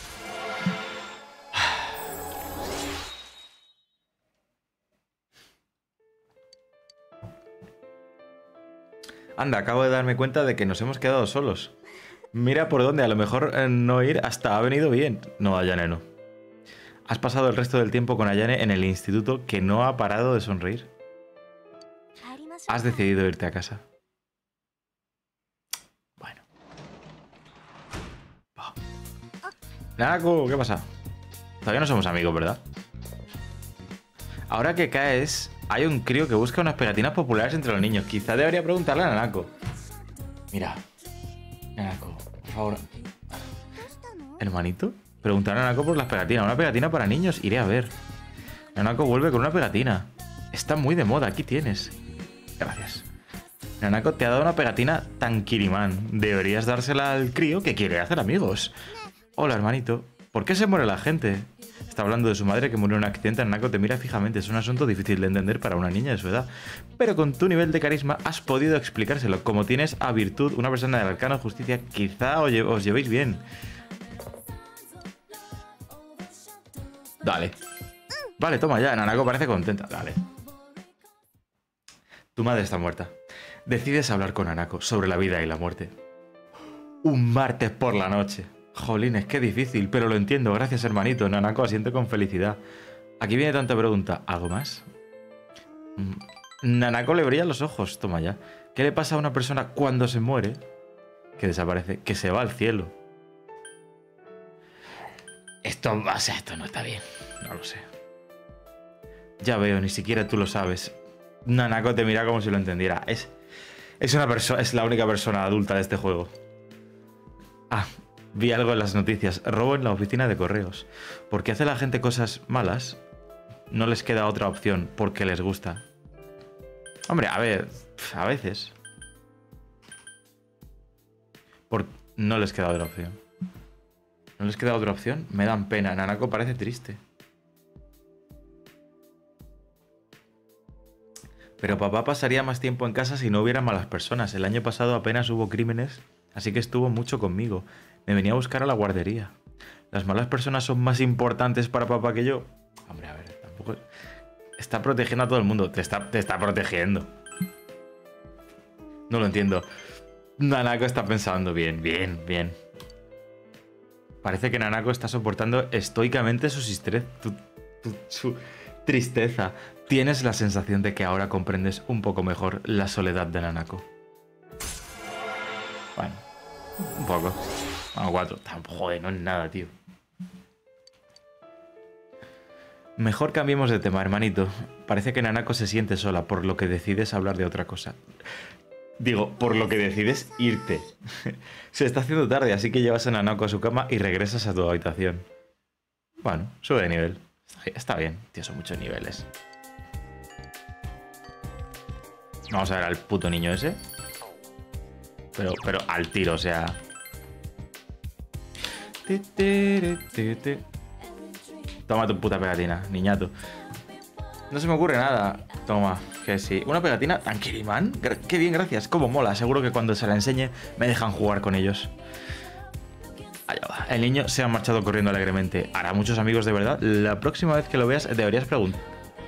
Anda, acabo de darme cuenta de que nos hemos quedado solos. Mira por dónde, a lo mejor no ir hasta ha venido bien. No, Ayane no. Has pasado el resto del tiempo con Ayane en el instituto que no ha parado de sonreír. Has decidido irte a casa. Bueno. Nanako, ¿qué pasa? Todavía no somos amigos, ¿verdad? Ahora que caes, hay un crío que busca unas pegatinas populares entre los niños. Quizá debería preguntarle a Nanako. Mira, Nanako, por favor. ¿Hermanito? Preguntar a Nanako por las pegatinas. Una pegatina para niños, iré a ver. Nanako vuelve con una pegatina. Está muy de moda, aquí tienes. Gracias. Nanako te ha dado una pegatina Tankiriman. Deberías dársela al crío que quiere hacer amigos. Hola, hermanito. ¿Por qué se muere la gente? Está hablando de su madre que murió en un accidente. Nanako te mira fijamente. Es un asunto difícil de entender para una niña de su edad. Pero con tu nivel de carisma has podido explicárselo. Como tienes a Virtud, una persona del arcano de justicia, quizá os llevéis bien. Dale. Vale, toma ya. Nanako parece contenta. Dale. Tu madre está muerta. Decides hablar con Nanako sobre la vida y la muerte. Un martes por la noche. Jolines, qué difícil, pero lo entiendo. Gracias, hermanito. Nanako asiente con felicidad. Aquí viene tanta pregunta. ¿Algo más? Nanako le brillan los ojos. Toma ya. ¿Qué le pasa a una persona cuando se muere? Que desaparece. Que se va al cielo. Esto no está bien. No lo sé. Ya veo, ni siquiera tú lo sabes. Nanako te mira como si lo entendiera. Es la única persona adulta de este juego. Ah, vi algo en las noticias. Robo en la oficina de correos. ¿Por qué hace la gente cosas malas? No les queda otra opción, porque les gusta. Hombre, a ver, a veces. No les queda otra opción. ¿No les queda otra opción? Me dan pena. Nanako parece triste. Pero papá pasaría más tiempo en casa si no hubiera malas personas. El año pasado apenas hubo crímenes, así que estuvo mucho conmigo. Me venía a buscar a la guardería. ¿Las malas personas son más importantes para papá que yo? Hombre, a ver, tampoco... Está protegiendo a todo el mundo. Te está protegiendo. No lo entiendo. Nanako está pensando bien. Parece que Nanako está soportando estoicamente su tristeza. Tienes la sensación de que ahora comprendes un poco mejor la soledad de Nanako. Bueno, un poco. Bueno, 4. Joder, no es nada, tío. Mejor cambiemos de tema, hermanito. Parece que Nanako se siente sola, por lo que decides hablar de otra cosa. Digo, por lo que decides irte. Se está haciendo tarde, así que llevas a Nanako a su cama y regresas a tu habitación. Bueno, sube de nivel. Está bien, tío, son muchos niveles. Vamos a ver al puto niño ese. Pero al tiro, o sea... Toma tu puta pegatina, niñato. No se me ocurre nada. Toma, que sí. Una pegatina. Tankiriman. Qué bien, gracias. Cómo mola. Seguro que cuando se la enseñe me dejan jugar con ellos. Allá va. El niño se ha marchado corriendo alegremente. Hará muchos amigos de verdad. La próxima vez que lo veas deberías preguntar.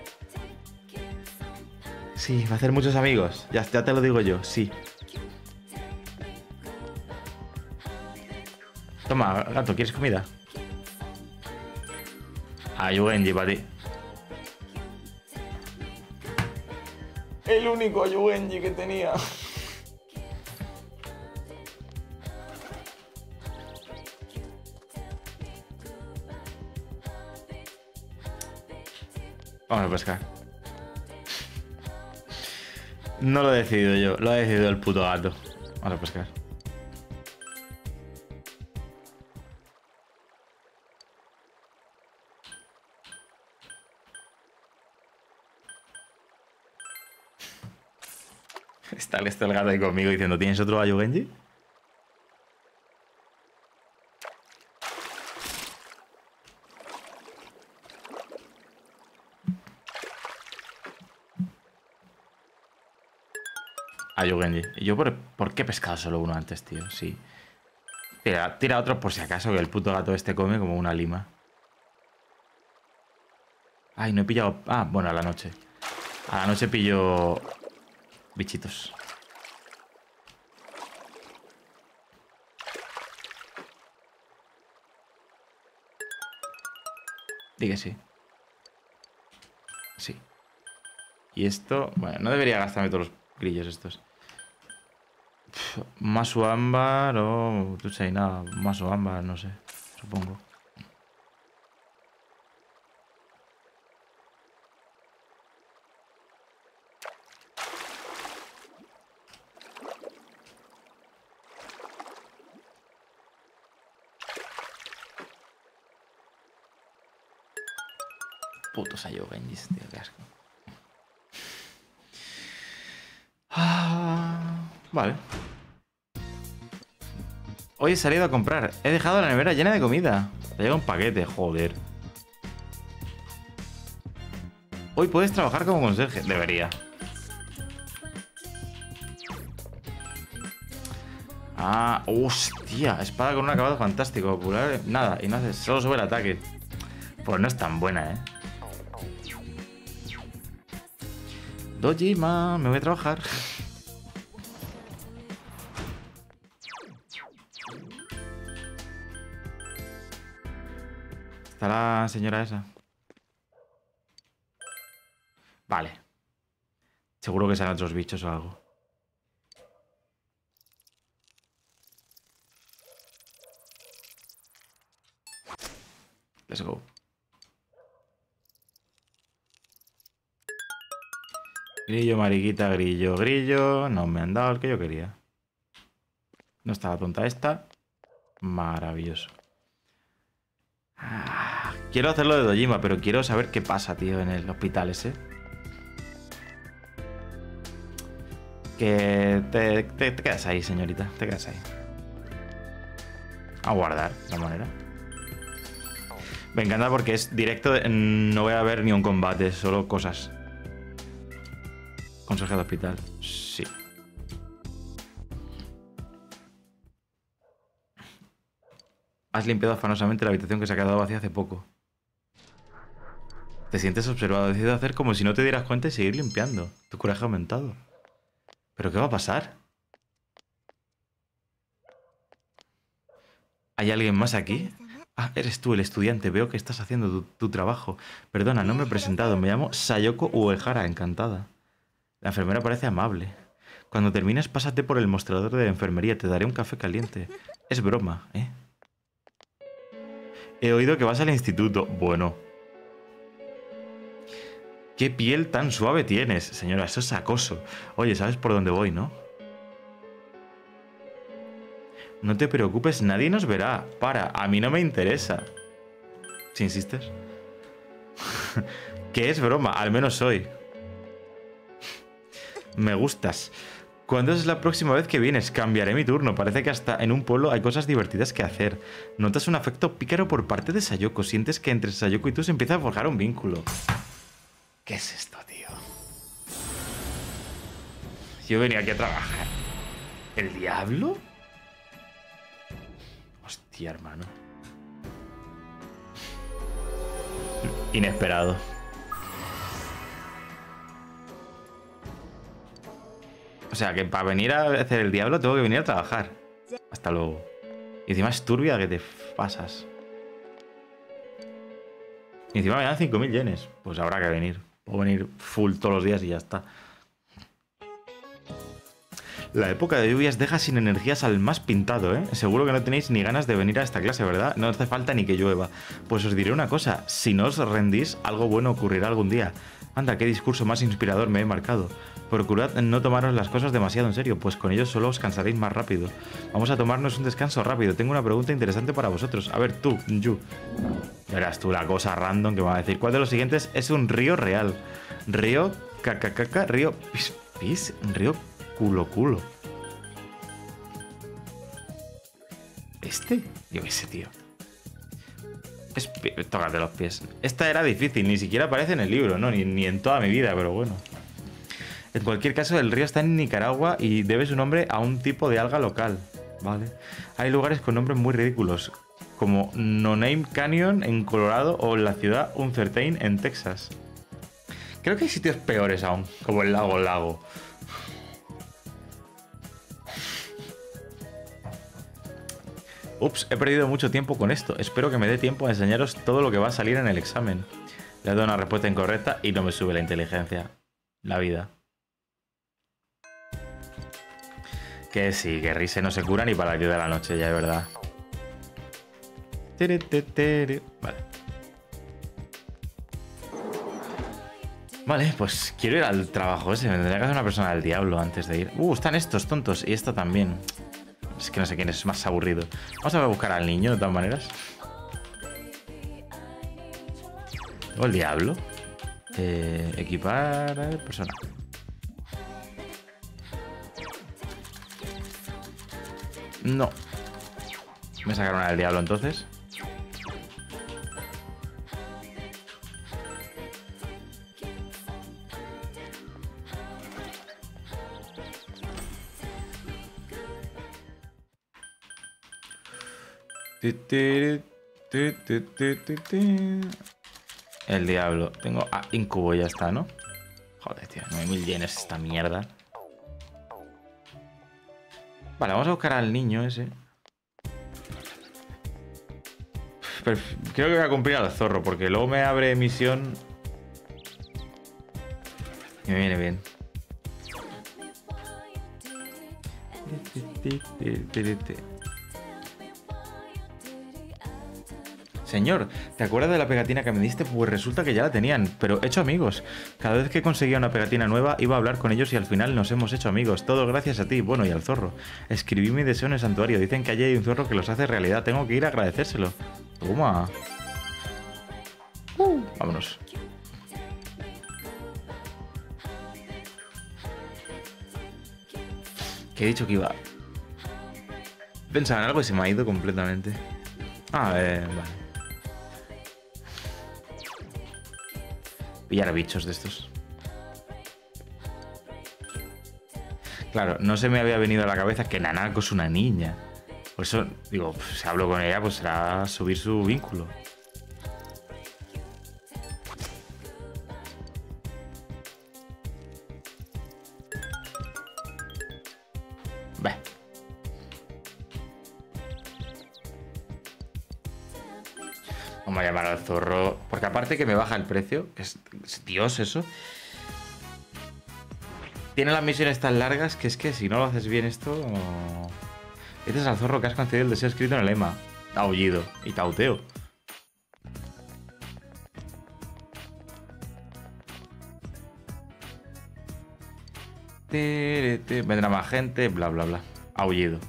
Sí, va a hacer muchos amigos. Ya te lo digo yo, sí. Toma, gato, ¿quieres comida? Ayugenji para ti. El único Ayugenji que tenía. Vamos a pescar. No lo he decidido yo, lo ha decidido el puto gato. Vamos a pescar. Está listo el gato ahí conmigo diciendo, ¿tienes otro Ayugenji? Ayugenji. ¿Y yo por qué he pescado solo uno antes, tío? Sí. Tira otro por si acaso, que el puto gato este come como una lima. Ay, no he pillado... Ah, bueno, a la noche. A la noche pillo... bichitos. Di que sí. Sí. Y esto... Bueno, no debería gastarme todos los grillos estos. Masu ámbar o... Tú sabes nada. Masu ámbar, no sé. Supongo. Putos Ayugenjis, tío, qué asco. Vale. Hoy he salido a comprar. He dejado la nevera llena de comida. Te llega un paquete, joder. Hoy puedes trabajar como conserje. Debería. Ah, hostia. Espada con un acabado fantástico. Popular. Nada, y no hace. Solo sube el ataque. Pues no es tan buena, ¿eh? Dojima, me voy a trabajar. ¿Está la señora esa? Vale. Seguro que sean otros bichos o algo. Let's go. Grillo, mariquita, grillo, grillo. No me han dado el que yo quería. No está la tonta esta. Maravilloso. Quiero hacerlo de Dojima, pero quiero saber qué pasa, tío, en el hospital ese. Que te quedas ahí, señorita. Te quedas ahí. A guardar, de la manera. Me encanta porque es directo. No voy a ver ni un combate, solo cosas. Conserje de hospital. Sí. Has limpiado afanosamente la habitación que se ha quedado vacía hace poco. Te sientes observado. Decides hacer como si no te dieras cuenta y seguir limpiando. Tu coraje ha aumentado. ¿Pero qué va a pasar? ¿Hay alguien más aquí? Ah, eres tú el estudiante. Veo que estás haciendo tu trabajo. Perdona, no me he presentado. Me llamo Sayoko Uehara. Encantada. La enfermera parece amable. Cuando termines, pásate por el mostrador de enfermería. Te daré un café caliente. Es broma, ¿eh? He oído que vas al instituto. Bueno. ¿Qué piel tan suave tienes? Señora, eso es acoso. Oye, ¿sabes por dónde voy, no? No te preocupes, nadie nos verá. Para, a mí no me interesa. Si insistes. Que es broma, al menos hoy. Me gustas. ¿Cuándo es la próxima vez que vienes? Cambiaré mi turno. Parece que hasta en un pueblo hay cosas divertidas que hacer. Notas un afecto pícaro por parte de Sayoko. Sientes que entre Sayoko y tú se empieza a forjar un vínculo. ¿Qué es esto, tío? Yo venía aquí a trabajar. ¿El diablo? Hostia, hermano. Inesperado. O sea, que para venir a hacer el diablo tengo que venir a trabajar. Hasta luego. Y encima es turbia que te pasas. Y encima me dan 5.000 yenes. Pues habrá que venir. Puedo venir full todos los días y ya está. La época de lluvias deja sin energías al más pintado, ¿eh? Seguro que no tenéis ni ganas de venir a esta clase, ¿verdad? No hace falta ni que llueva. Pues os diré una cosa. Si no os rendís, algo bueno ocurrirá algún día. Anda, qué discurso más inspirador me he marcado. Procurad no tomaros las cosas demasiado en serio, pues con ello solo os cansaréis más rápido. Vamos a tomarnos un descanso rápido. Tengo una pregunta interesante para vosotros. A ver, tú, Yu. Verás tú la cosa random que me va a decir. ¿Cuál de los siguientes es un río real? Río cacacaca, río pis pis, río culo culo. ¿Este? Yo qué sé, tío. Tócate los pies. Esta era difícil, ni siquiera aparece en el libro, ¿no? Ni en toda mi vida, pero bueno. En cualquier caso, el río está en Nicaragua y debe su nombre a un tipo de alga local. Vale. Hay lugares con nombres muy ridículos, como No Name Canyon en Colorado o la ciudad Uncertain en Texas. Creo que hay sitios peores aún, como el lago. Ups, he perdido mucho tiempo con esto. Espero que me dé tiempo a enseñaros todo lo que va a salir en el examen. Le doy una respuesta incorrecta y no me sube la inteligencia. La vida. Que sí, que Rise no se cura ni para la ayuda de la noche, ya es verdad. Vale. Vale, pues quiero ir al trabajo ese. Me tendría que hacer una persona del diablo antes de ir. Están estos tontos. Y esta también. Es que no sé quién es más aburrido. Vamos a buscar al niño, de todas maneras. ¿O el diablo? Equipar persona. No. Me sacaron al diablo entonces. El diablo. Tengo incubo, ya está, ¿no? Joder, tío, 9.000 yenes esta mierda. Vale, vamos a buscar al niño ese. Pero creo que voy a cumplir al zorro, porque luego me abre misión y me viene bien. Señor, ¿te acuerdas de la pegatina que me diste? Pues resulta que ya la tenían, pero he hecho amigos. Cada vez que conseguía una pegatina nueva, iba a hablar con ellos y al final nos hemos hecho amigos. Todo gracias a ti, bueno, y al zorro. Escribí mi deseo en el santuario. Dicen que allí hay un zorro que los hace realidad. Tengo que ir a agradecérselo. Toma. Vámonos. Que he dicho que iba. Pensaba en algo y se me ha ido completamente. Vale. Pillar bichos de estos. Claro, no se me había venido a la cabeza que Nanako es una niña. Por eso, digo, si hablo con ella, pues será subir su vínculo. Ve. Vamos a llamar al zorro. Porque aparte que me baja el precio, que es Dios eso. Tiene las misiones tan largas que es que si no lo haces bien esto... Dices al zorro que has concedido el deseo escrito en el lema. Aullido y tauteo. Vendrá más gente, bla bla bla. Aullido.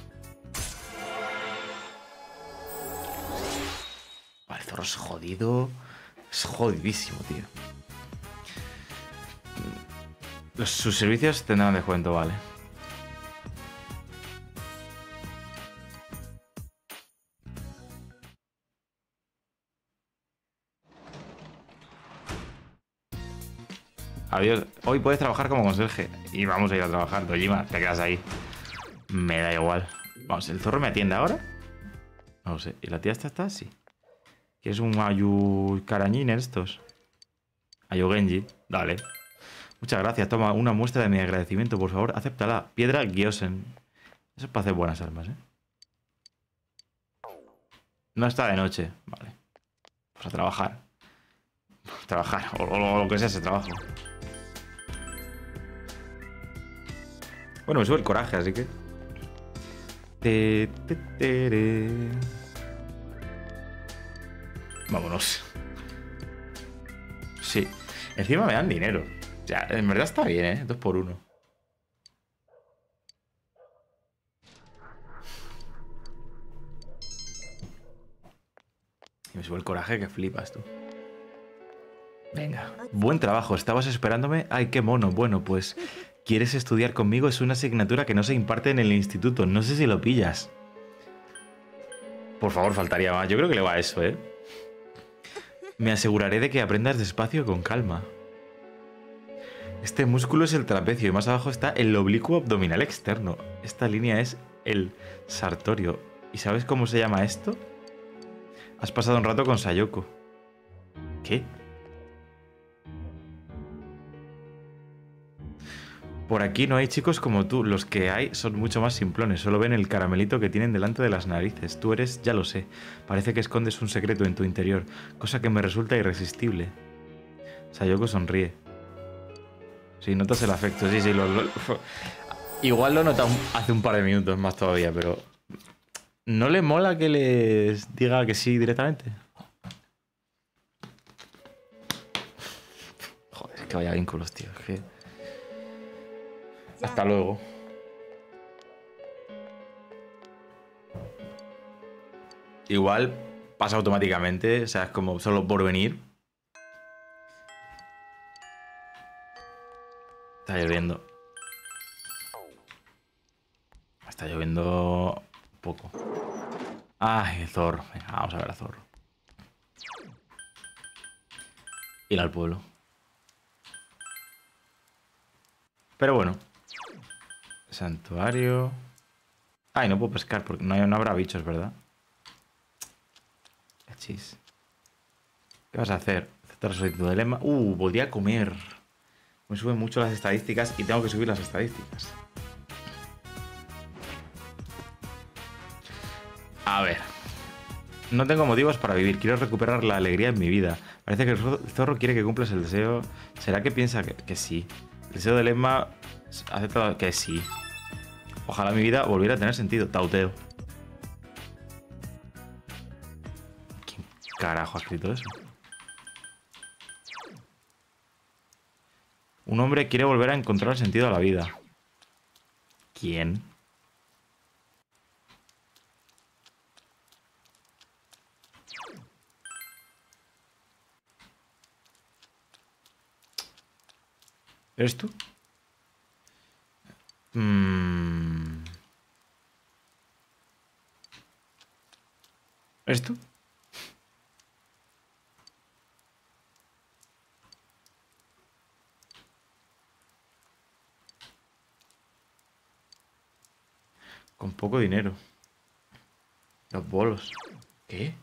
Vale, el zorro es jodido. Es jodidísimo, tío. Sus servicios tendrán descuento, vale. Adiós. Hoy puedes trabajar como conserje. Y vamos a ir a trabajar, Dojima. Te quedas ahí. Me da igual. Vamos, ¿el zorro me atiende ahora? No lo sé. ¿Y la tía está? Sí. ¿Qué es un Ayu Carañín estos? Ayu Genji. Dale. Muchas gracias. Toma una muestra de mi agradecimiento, por favor. Acéptala. Piedra Gyosen. Eso es para hacer buenas armas, ¿eh? No está de noche. Vale. Pues a trabajar. Trabajar. O lo que sea ese trabajo. Bueno, me sube el coraje, así que... Vámonos. Sí. Encima me dan dinero. O sea, en verdad está bien, ¿eh? 2 por 1. Y me sube el coraje que flipas tú. Venga. Buen trabajo. ¿Estabas esperándome? Ay, qué mono. Bueno, pues... ¿Quieres estudiar conmigo? Es una asignatura que no se imparte en el instituto. No sé si lo pillas. Por favor, faltaría más. Yo creo que le va a eso, ¿eh? Me aseguraré de que aprendas despacio y con calma. Este músculo es el trapecio y más abajo está el oblicuo abdominal externo. Esta línea es el sartorio. ¿Y sabes cómo se llama esto? Has pasado un rato con Sayoko. ¿Qué? Por aquí no hay chicos como tú. Los que hay son mucho más simplones. Solo ven el caramelito que tienen delante de las narices. Tú eres, ya lo sé. Parece que escondes un secreto en tu interior. Cosa que me resulta irresistible. Sayoko sonríe. Sí, notas el afecto. Sí, sí. Igual lo nota hace un par de minutos más todavía, pero... ¿No le mola que les diga que sí directamente? Joder, es que vaya vínculos, tío. Es que... Hasta luego. Igual pasa automáticamente, o sea, es como solo por venir. Está lloviendo. Está lloviendo poco. Ay, el zorro. Venga, vamos a ver al zorro. Ir al pueblo. Pero bueno. Santuario. Ay, no puedo pescar porque no habrá bichos, ¿verdad? Chis. ¿Qué vas a hacer? Aceptar solicitud de lema. Podría comer. Me suben mucho las estadísticas y tengo que subir las estadísticas. A ver. No tengo motivos para vivir. Quiero recuperar la alegría en mi vida. Parece que el zorro quiere que cumplas el deseo. ¿Será que piensa que sí? El deseo de lema... Acepta que sí. Ojalá mi vida volviera a tener sentido. Tauteo. ¿Quién carajo ha escrito eso? Un hombre quiere volver a encontrar sentido a la vida. ¿Quién? ¿Eres tú? ¿Eres tú? Con poco dinero. Los bolos. ¿Qué?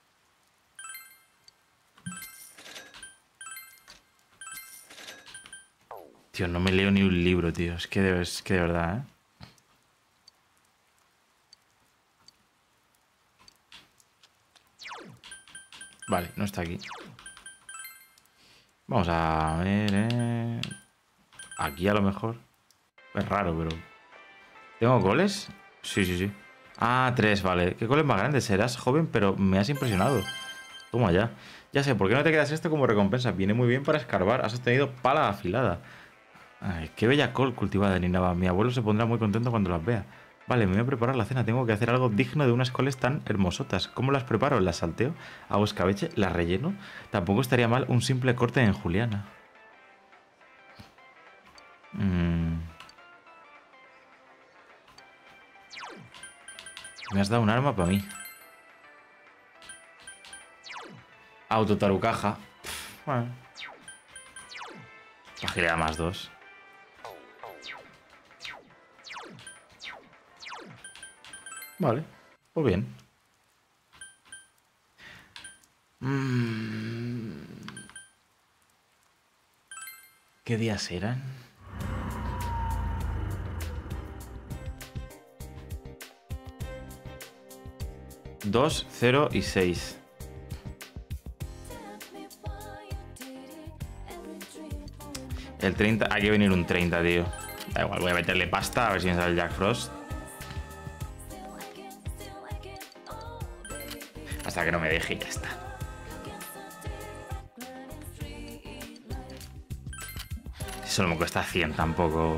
Tío, no me leo ni un libro, tío. Es que de verdad, ¿eh? Vale, no está aquí. Vamos a ver, Aquí a lo mejor. Es raro, pero... ¿Tengo goles? Sí, sí, sí. Ah, 3, vale. ¿Qué goles más grandes? Serás joven, pero me has impresionado. Toma ya. Ya sé, ¿por qué no te quedas esto como recompensa? Viene muy bien para escarbar. Has obtenido pala afilada. Ay, qué bella col cultivada, Ninaba. Mi abuelo se pondrá muy contento cuando las vea. Vale, me voy a preparar la cena. Tengo que hacer algo digno de unas coles tan hermosotas. ¿Cómo las preparo? ¿Las salteo? ¿Hago escabeche? ¿Las relleno? Tampoco estaría mal un simple corte en juliana. Me has dado un arma para mí. Autotarucaja. Bueno. Agilidad más 2. Vale, pues bien. ¿Qué días eran? Dos, 0 y 6. El 30, hay que venir un 30, tío. Da igual, voy a meterle pasta a ver si me sale el Jack Frost. Hasta que no me deje y ya está. Solo me cuesta 100 tampoco.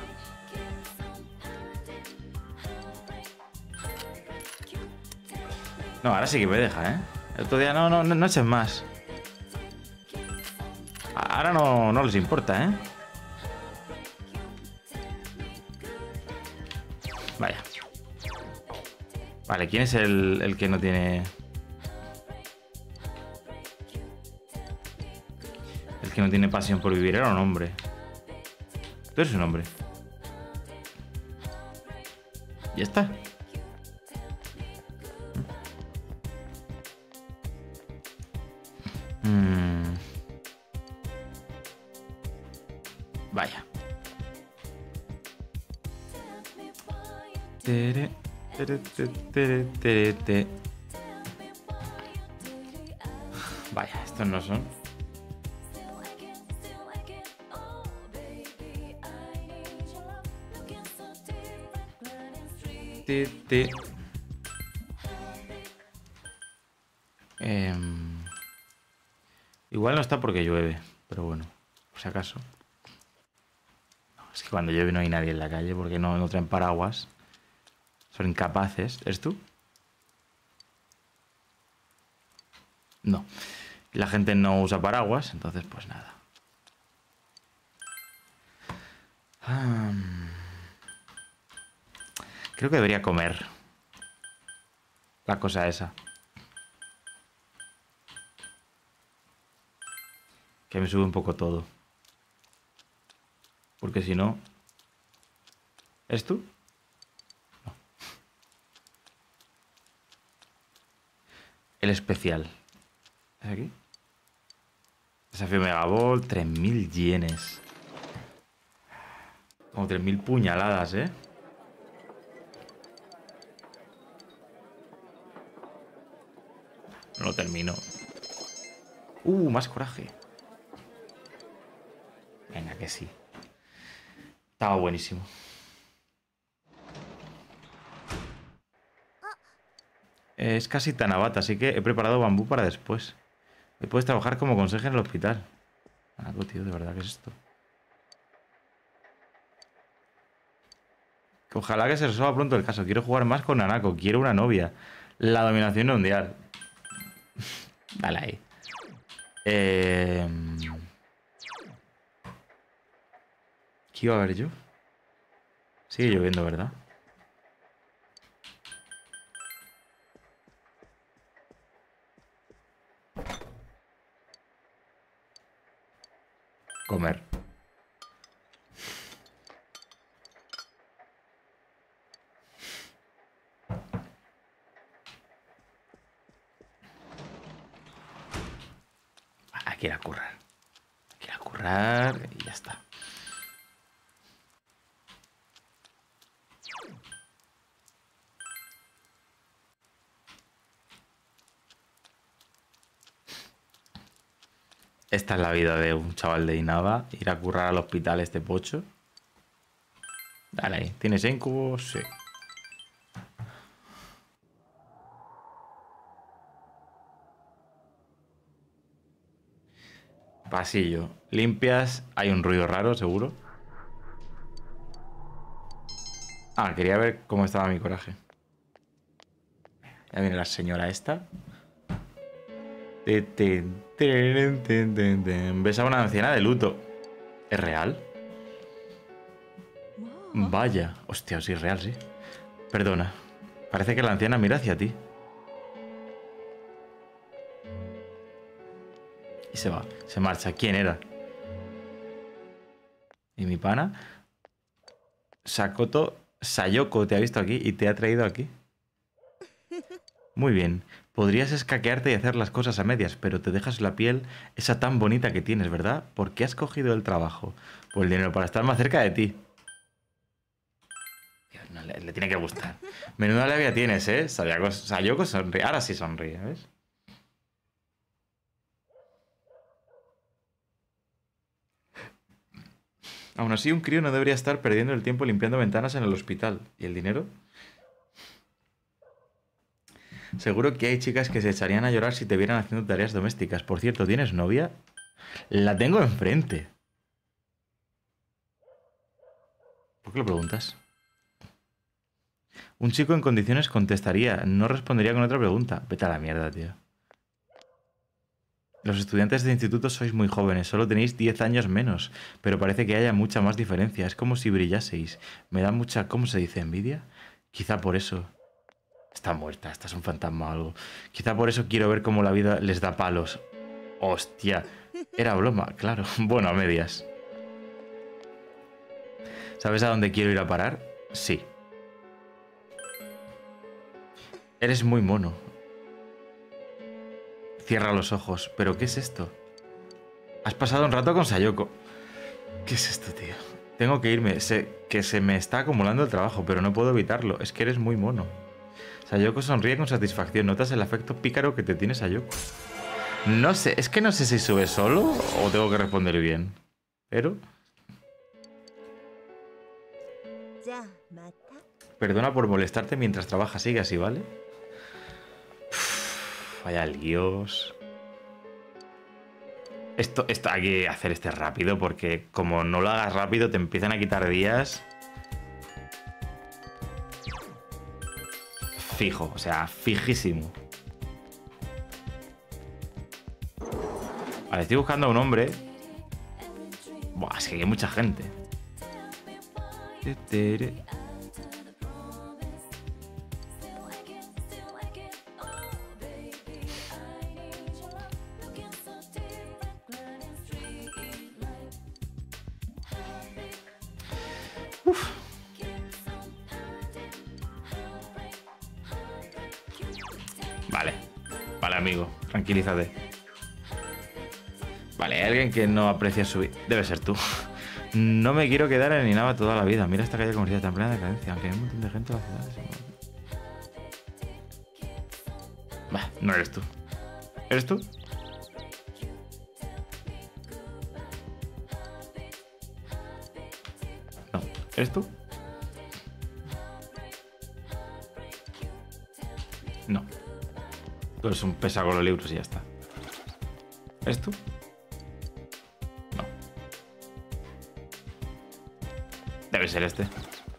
No, ahora sí que me deja, ¿eh? El otro día no echen más. Ahora no les importa, ¿eh? Vaya. Vale, ¿quién es el que no tiene...? El que no tiene pasión por vivir. Era un hombre. Tú eres un hombre. Ya está. Vaya. Vaya, estos no son. Igual no está porque llueve, pero bueno, por si acaso. No, es que cuando llueve no hay nadie en la calle porque no traen paraguas. Son incapaces. ¿Eres tú? No. La gente no usa paraguas, entonces pues nada. Creo que debería comer. La cosa esa. Que me sube un poco todo. Porque si no... ¿Es tú? No. El especial. ¿Es aquí? Desafío Megaball, 3000 yenes. Como 3000 puñaladas, ¿eh? No lo termino. Más coraje. Venga, que sí. Estaba buenísimo. Es casi Tanabata, así que he preparado bambú para después. Y puedes trabajar como conserje en el hospital. Algo, tío, de verdad, ¿qué es esto? Ojalá que se resuelva pronto el caso. Quiero jugar más con Nanako. Quiero una novia. La dominación mundial. Dale ahí. ¿Qué iba a ver yo? Sigue lloviendo, ¿verdad? Comer. Hay que ir a currar. Hay que ir a currar y ya está. Esta es la vida de un chaval de Inaba. Ir a currar al hospital este pocho. Dale ahí. ¿Tienes incubos? Sí. Pasillo. Limpias. Hay un ruido raro, seguro. Ah, quería ver cómo estaba mi coraje. Ya viene la señora esta. Ves a una anciana de luto. ¿Es real? Vaya. Hostia, sí, es real, sí. Perdona. Parece que la anciana mira hacia ti. Y se va. Se marcha. ¿Quién era? Y mi pana, Sayoko te ha visto aquí y te ha traído aquí. Muy bien. Podrías escaquearte y hacer las cosas a medias, pero te dejas la piel esa tan bonita que tienes, ¿verdad? ¿Por qué has cogido el trabajo? Por el dinero, para estar más cerca de ti. Dios, no, le tiene que gustar. Menuda labia tienes, ¿eh? Sayoko sonríe. Ahora sí sonríe, ¿ves? Aún así, un crío no debería estar perdiendo el tiempo limpiando ventanas en el hospital. ¿Y el dinero? Seguro que hay chicas que se echarían a llorar si te vieran haciendo tareas domésticas. Por cierto, ¿tienes novia? La tengo enfrente. ¿Por qué lo preguntas? Un chico en condiciones contestaría, no respondería con otra pregunta. Vete a la mierda, tío. Los estudiantes de instituto sois muy jóvenes, solo tenéis 10 años menos, pero parece que haya mucha más diferencia. Es como si brillaseis. Me da mucha, ¿cómo se dice? ¿Envidia? Quizá por eso. Está muerta, esta es un fantasma o algo. Quizá por eso quiero ver cómo la vida les da palos. Hostia, era broma, claro. Bueno, a medias. ¿Sabes a dónde quiero ir a parar? Sí. Eres muy mono. Cierra los ojos. ¿Pero qué es esto? Has pasado un rato con Sayoko. ¿Qué es esto, tío? Tengo que irme. Sé que se me está acumulando el trabajo, pero no puedo evitarlo. Es que eres muy mono. Sayoko sonríe con satisfacción. ¿Notas el afecto pícaro que te tiene Sayoko? No sé, es que no sé si sube solo o tengo que responder bien. Pero... Perdona por molestarte mientras trabajas. Sigue así, ¿vale? Vaya líos. Esto hay que hacer rápido porque como no lo hagas rápido te empiezan a quitar días. Fijo, o sea, fijísimo. Vale, estoy buscando a un hombre. Buah, es que hay mucha gente. Vale, amigo, tranquilízate. Vale, hay alguien que no aprecia su vida. Debe ser tú. No me quiero quedar en Inaba toda la vida. Mira esta calle comercial tan plena de decadencia, aunque hay un montón de gente en la ciudad. Bah, no eres tú. ¿Eres tú? No. ¿Eres tú? No. Tú eres un pesa con los libros y ya está. ¿Eres tú? No. Debe ser este.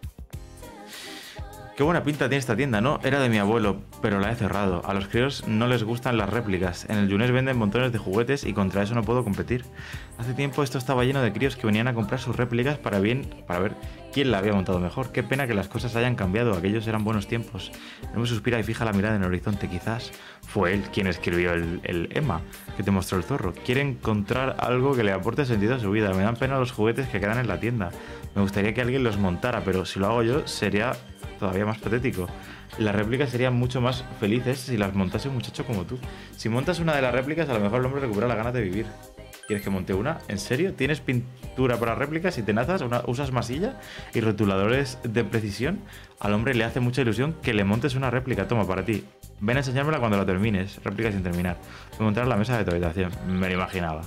Qué buena pinta tiene esta tienda, ¿no? Era de mi abuelo, pero la he cerrado. A los críos no les gustan las réplicas. En el Yunes venden montones de juguetes y contra eso no puedo competir. Hace tiempo esto estaba lleno de críos que venían a comprar sus réplicas para ver quién la había montado mejor. Qué pena que las cosas hayan cambiado. Aquellos eran buenos tiempos. No me suspira y fija la mirada en el horizonte. Quizás fue él quien escribió el Emma que te mostró el zorro. Quiere encontrar algo que le aporte sentido a su vida. Me dan pena los juguetes que quedan en la tienda. Me gustaría que alguien los montara, pero si lo hago yo sería todavía más patético. Las réplicas serían mucho más felices si las montase un muchacho como tú. Si montas una de las réplicas, a lo mejor el hombre recupera las ganas de vivir. ¿Quieres que monte una? ¿En serio? ¿Tienes pintura para réplicas y tenazas? ¿Usas masilla y rotuladores de precisión? Al hombre le hace mucha ilusión que le montes una réplica. Toma, para ti. Ven a enseñármela cuando la termines. Réplica sin terminar. Voy a montar en la mesa de tu habitación. Me lo imaginaba.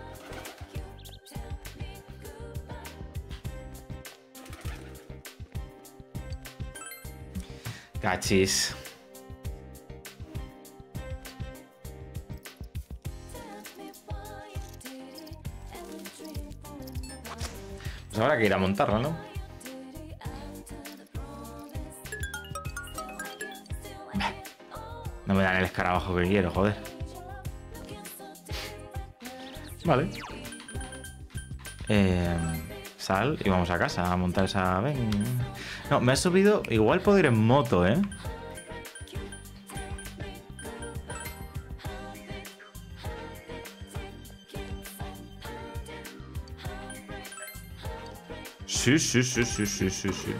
Cachis. Pues habrá que ir a montarla, ¿no? No me dan el escarabajo que quiero, joder. Vale. Sal y vamos a casa a montar esa... Ven. No, me ha subido... Igual puedo ir en moto, ¿eh? Sí, sí, sí, sí, sí, sí, sí.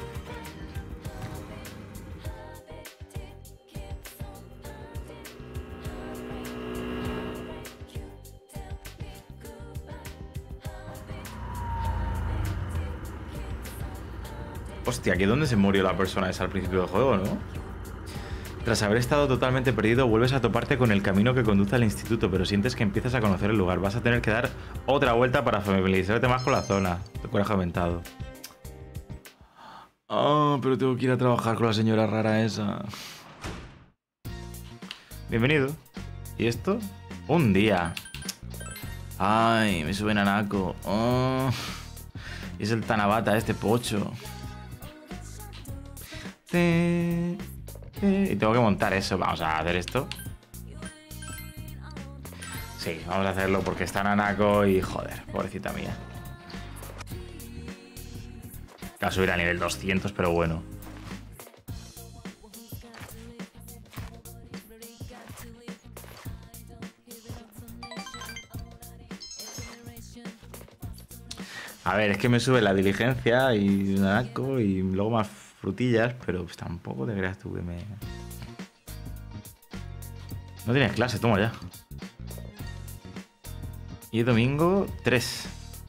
Hostia, ¿aquí dónde se murió la persona esa al principio del juego, no? Tras haber estado totalmente perdido, vuelves a toparte con el camino que conduce al instituto, pero sientes que empiezas a conocer el lugar. Vas a tener que dar otra vuelta para familiarizarte más con la zona. Tu coraje aumentado. Ah, pero tengo que ir a trabajar con la señora rara esa. Bienvenido. ¿Y esto? Un día. Ay, me sube Nanako. Oh, y es el Tanabata, este pocho. Y tengo que montar eso. Vamos a hacer esto. Sí, vamos a hacerlo porque está Nanako y joder, pobrecita mía. Va a subir a nivel 200, pero bueno. A ver, es que me sube la diligencia y Nanako y luego más frutillas, pero pues tampoco te creas tú que me... No tienes clase, toma ya. Y domingo 3.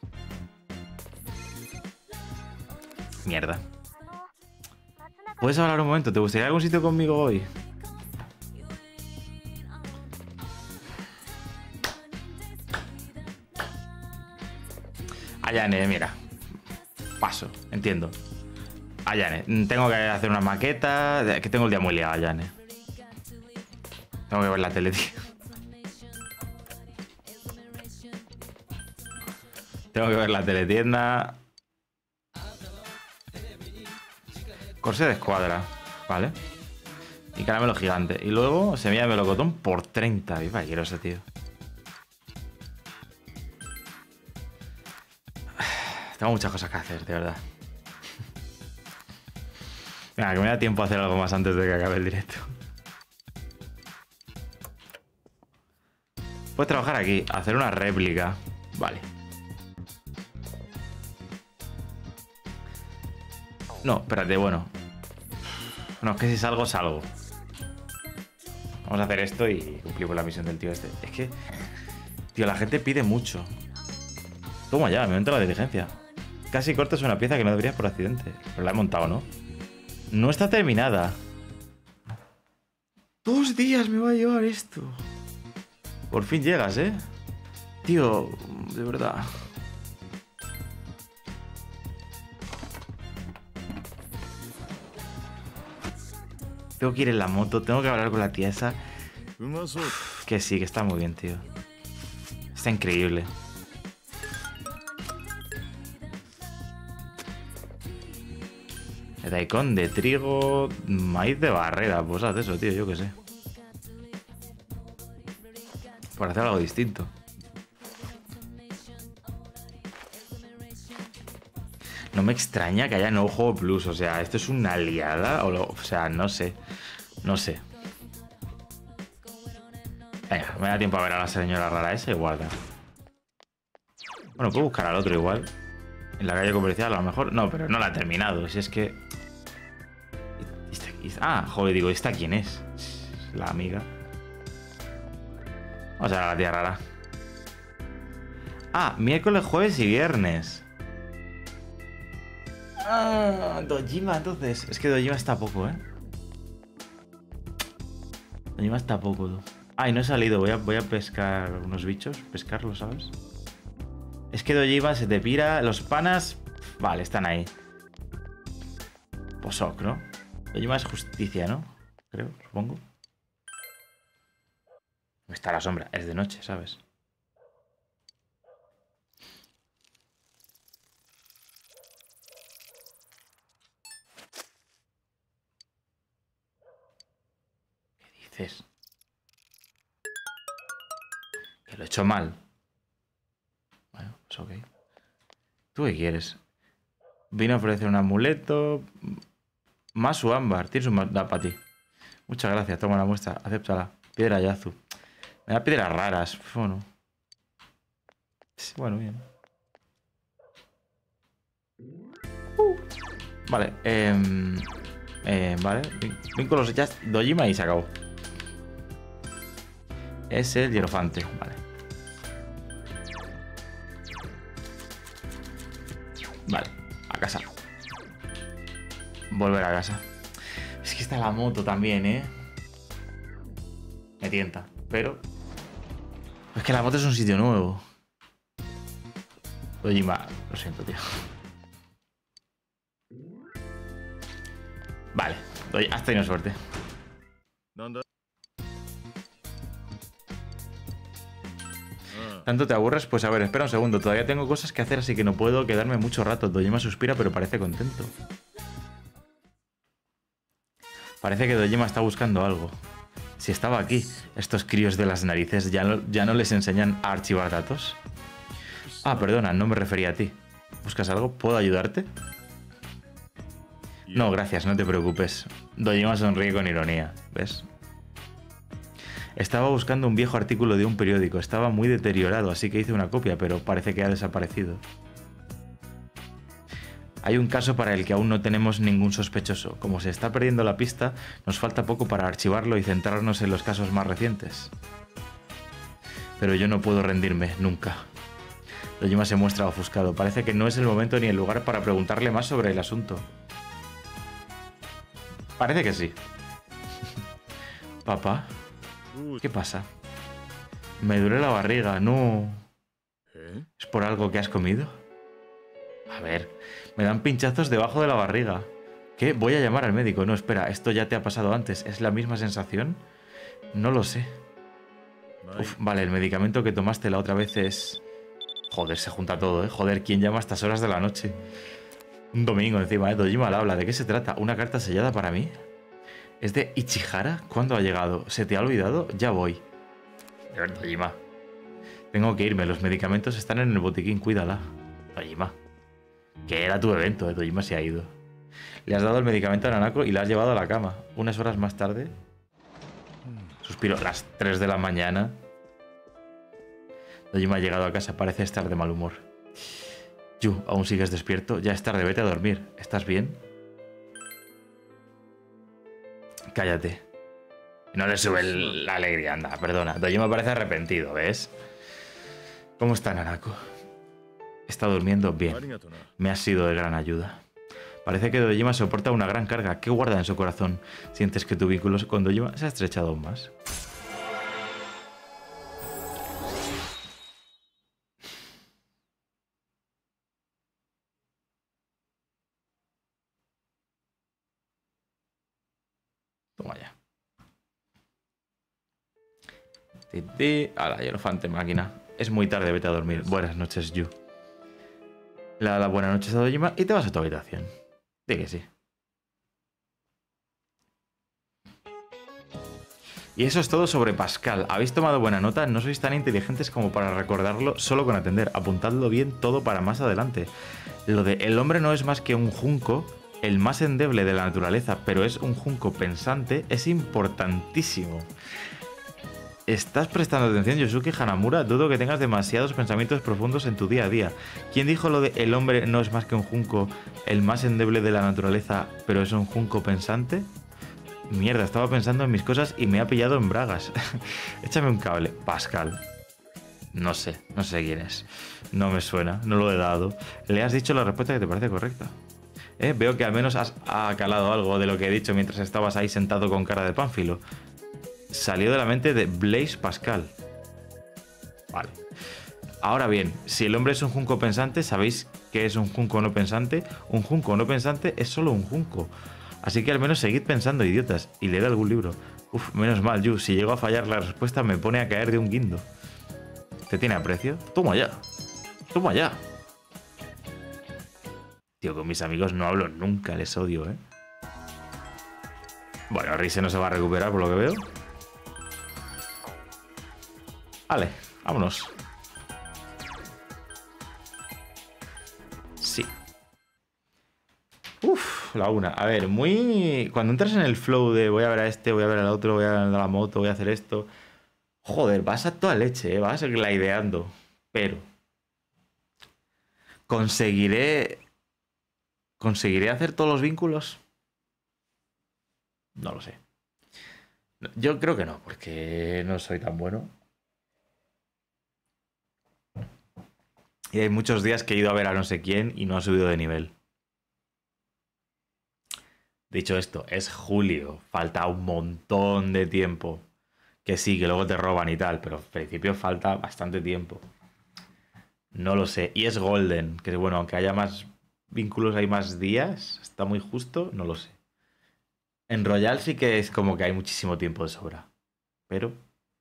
Mierda. ¿Puedes hablar un momento? ¿Te gustaría algún sitio conmigo hoy? Ayane, mira. Paso, entiendo. Ayane, tengo que hacer una maqueta. Que tengo el día muy liado, Ayane. Tengo que ver la tele, tío. Tengo que ver la teletienda. Corsé de escuadra, vale. Y caramelo gigante. Y luego semilla de melocotón por 30. Viva, quiero ese, tío. Tengo muchas cosas que hacer, de verdad. Venga, que me da tiempo a hacer algo más antes de que acabe el directo. Puedes trabajar aquí, hacer una réplica. Vale. No, espérate, bueno. No, es que si salgo, salgo. Vamos a hacer esto y cumplimos la misión del tío este. Es que, tío, la gente pide mucho. Toma ya, me entra la diligencia. Casi cortas una pieza que no deberías por accidente. Pero la he montado, ¿no? No está terminada. 2 días me va a llevar esto. Por fin llegas, ¿eh? Tío, de verdad. Tengo que ir en la moto, tengo que hablar con la tía esa. Que sí, que está muy bien, tío. Está increíble. De daikon, de trigo, maíz de barrera. Pues haz eso, tío, yo qué sé. Por hacer algo distinto. No me extraña que haya no juego plus. O sea, esto es una liada. O sea, no sé. No sé. Venga, me da tiempo a ver a la señora rara esa igual. Bueno, puedo buscar al otro igual. En la calle comercial, a lo mejor. No, pero no la he terminado. Si es que... Ah, joder, digo, ¿esta quién es? La amiga. Vamos a ver a la tía rara. Ah, miércoles, jueves y viernes. Ah, Dojima, entonces. Es que Dojima está poco, ¿eh? Dojima está poco, tú. Ay, no he salido. Voy a pescar unos bichos. Pescarlos, ¿sabes? Es que Dojima se te pira. Los panas... Vale, están ahí. Posok, ¿no? Dojima es justicia, ¿no? Creo, supongo. Está la sombra. Es de noche, ¿sabes? ¿Qué dices? Que lo he hecho mal. Bueno, pues ok. ¿Tú qué quieres? Vine a ofrecer un amuleto. Más su ámbar. Tienes un da para ti. Muchas gracias. Toma la muestra. Acéptala. Piedra Yazu. Me da piedras raras. Bueno. Bueno, bien. Vale, vale. Vínculos ya. Dojima y se acabó. Es el hierofante, vale. Vale, a casa. Volver a casa. Es que está la moto también, ¿eh? Me tienta, pero... Es que la moto es un sitio nuevo. Dojima, lo siento, tío. Vale, has tenido suerte. ¿Tanto te aburres? Pues a ver, espera un segundo. Todavía tengo cosas que hacer, así que no puedo quedarme mucho rato. Dojima suspira, pero parece contento. Parece que Dojima está buscando algo. Si estaba aquí, estos críos de las narices ya no les enseñan a archivar datos. Ah, perdona, no me refería a ti. ¿Buscas algo? ¿Puedo ayudarte? No, gracias, no te preocupes. Dojima sonríe con ironía, ¿ves? Estaba buscando un viejo artículo de un periódico. Estaba muy deteriorado, así que hice una copia, pero parece que ha desaparecido. Hay un caso para el que aún no tenemos ningún sospechoso. Como se está perdiendo la pista, nos falta poco para archivarlo y centrarnos en los casos más recientes. Pero yo no puedo rendirme, nunca. Dojima se muestra ofuscado. Parece que no es el momento ni el lugar para preguntarle más sobre el asunto. Parece que sí. Papá, ¿qué pasa? Me duele la barriga, no... ¿Es por algo que has comido? A ver, me dan pinchazos debajo de la barriga. ¿Qué? Voy a llamar al médico. No, espera, esto ya te ha pasado antes. ¿Es la misma sensación? No lo sé. Uf, vale, el medicamento que tomaste la otra vez es... Joder, se junta todo, ¿eh? Joder, ¿quién llama a estas horas de la noche? Un domingo encima, ¿eh? Dojima al habla. ¿De qué se trata? ¿Una carta sellada para mí? ¿Es de Ichihara? ¿Cuándo ha llegado? ¿Se te ha olvidado? Ya voy. De verdad, Dojima. Tengo que irme. Los medicamentos están en el botiquín. Cuídala. Dojima. Que era tu evento, ¿eh? Dojima se ha ido. Le has dado el medicamento a Nanako y la has llevado a la cama. Unas horas más tarde... Suspiro. Las 3 de la mañana. Dojima ha llegado a casa. Parece estar de mal humor. Yu, ¿aún sigues despierto? Ya es tarde, vete a dormir. ¿Estás bien? Cállate. No le sube la alegría, anda, perdona. Dojima parece arrepentido, ¿ves? ¿Cómo está Nanako? ¿Está durmiendo? Bien. Me ha sido de gran ayuda. Parece que Dojima soporta una gran carga. ¿Qué guarda en su corazón? ¿Sientes que tu vínculo con Dojima se ha estrechado aún más? Toma ya. Ala, hierofante máquina. Es muy tarde, vete a dormir. Buenas noches, Yu. Le da las buenas noches a Dojima y te vas a tu habitación. Di que sí. Y eso es todo sobre Pascal. ¿Habéis tomado buena nota? No sois tan inteligentes como para recordarlo solo con atender. Apuntadlo bien todo para más adelante. Lo de el hombre no es más que un junco, el más endeble de la naturaleza, pero es un junco pensante, es importantísimo. ¿Estás prestando atención, Yosuke Hanamura? Dudo que tengas demasiados pensamientos profundos en tu día a día. ¿Quién dijo lo de el hombre no es más que un junco, el más endeble de la naturaleza, pero es un junco pensante? Mierda, estaba pensando en mis cosas y me ha pillado en bragas. Échame un cable. Pascal. No sé quién es. No me suena, no lo he dado. Le has dicho la respuesta que te parece correcta. Veo que al menos has calado algo de lo que he dicho mientras estabas ahí sentado con cara de pánfilo. Salió de la mente de Blaise Pascal. Vale. Ahora bien, si el hombre es un junco pensante, ¿sabéis qué es un junco no pensante? Un junco no pensante es solo un junco. Así que al menos seguid pensando, idiotas, y leed algún libro. Uf, menos mal, Yu, si llego a fallar la respuesta me pone a caer de un guindo. ¿Te tiene aprecio? ¡Toma ya! ¡Toma ya! Tío, con mis amigos no hablo nunca, les odio, ¿eh? Bueno, Rise no se va a recuperar por lo que veo. Vale, vámonos. Sí. Uf, la una. A ver, muy... Cuando entras en el flow de voy a ver a este, voy a ver al otro, voy a ver a la moto, voy a hacer esto... Joder, vas a toda leche, ¿eh? Vas glaideando. Pero... conseguiré ¿Conseguiré hacer todos los vínculos? No lo sé. Yo creo que no, porque no soy tan bueno. Y hay muchos días que he ido a ver a no sé quién y no ha subido de nivel. Dicho esto, es julio, falta un montón de tiempo. Que sí, que luego te roban y tal, pero en principio falta bastante tiempo. No lo sé. Y es Golden, que bueno, aunque haya más vínculos, hay más días, está muy justo, no lo sé. En Royal sí que es como que hay muchísimo tiempo de sobra. Pero.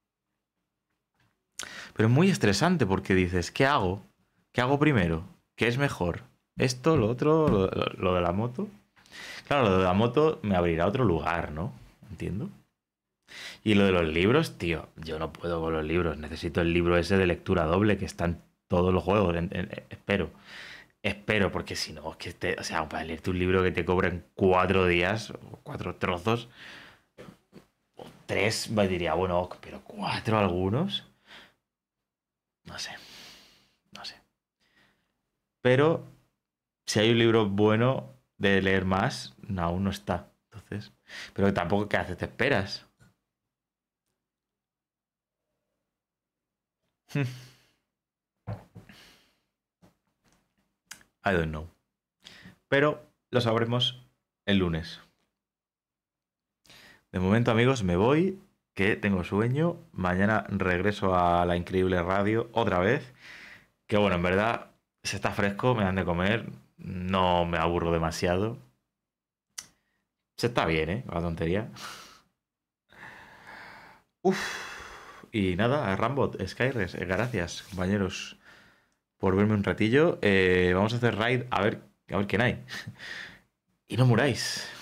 Pero es muy estresante porque dices, ¿qué hago? ¿Qué hago primero? ¿Qué es mejor? ¿Esto, lo otro, lo de la moto? Claro, lo de la moto me abrirá otro lugar, ¿no? Entiendo. Y lo de los libros, tío, yo no puedo con los libros. Necesito el libro ese de lectura doble que está en todos los juegos. Espero. Espero, porque si no, es que o sea, para leerte un libro que te cobren 4 días, o 4 trozos, o 3, me diría, bueno, ok, pero 4 algunos, no sé, no sé. Pero si hay un libro bueno de leer más, no, aún no está. Entonces, pero tampoco, ¿qué haces? ¿Te esperas? I don't know. Pero lo sabremos el lunes. De momento, amigos, me voy, que tengo sueño. Mañana regreso a la increíble radio otra vez. Que bueno, en verdad, se está fresco, me dan de comer. No me aburro demasiado. Se está bien, ¿eh? La tontería. Uf. Y nada, Rambot, Skyres, gracias, compañeros, por verme un ratillo. Vamos a hacer raid a ver quién hay. Y no muráis.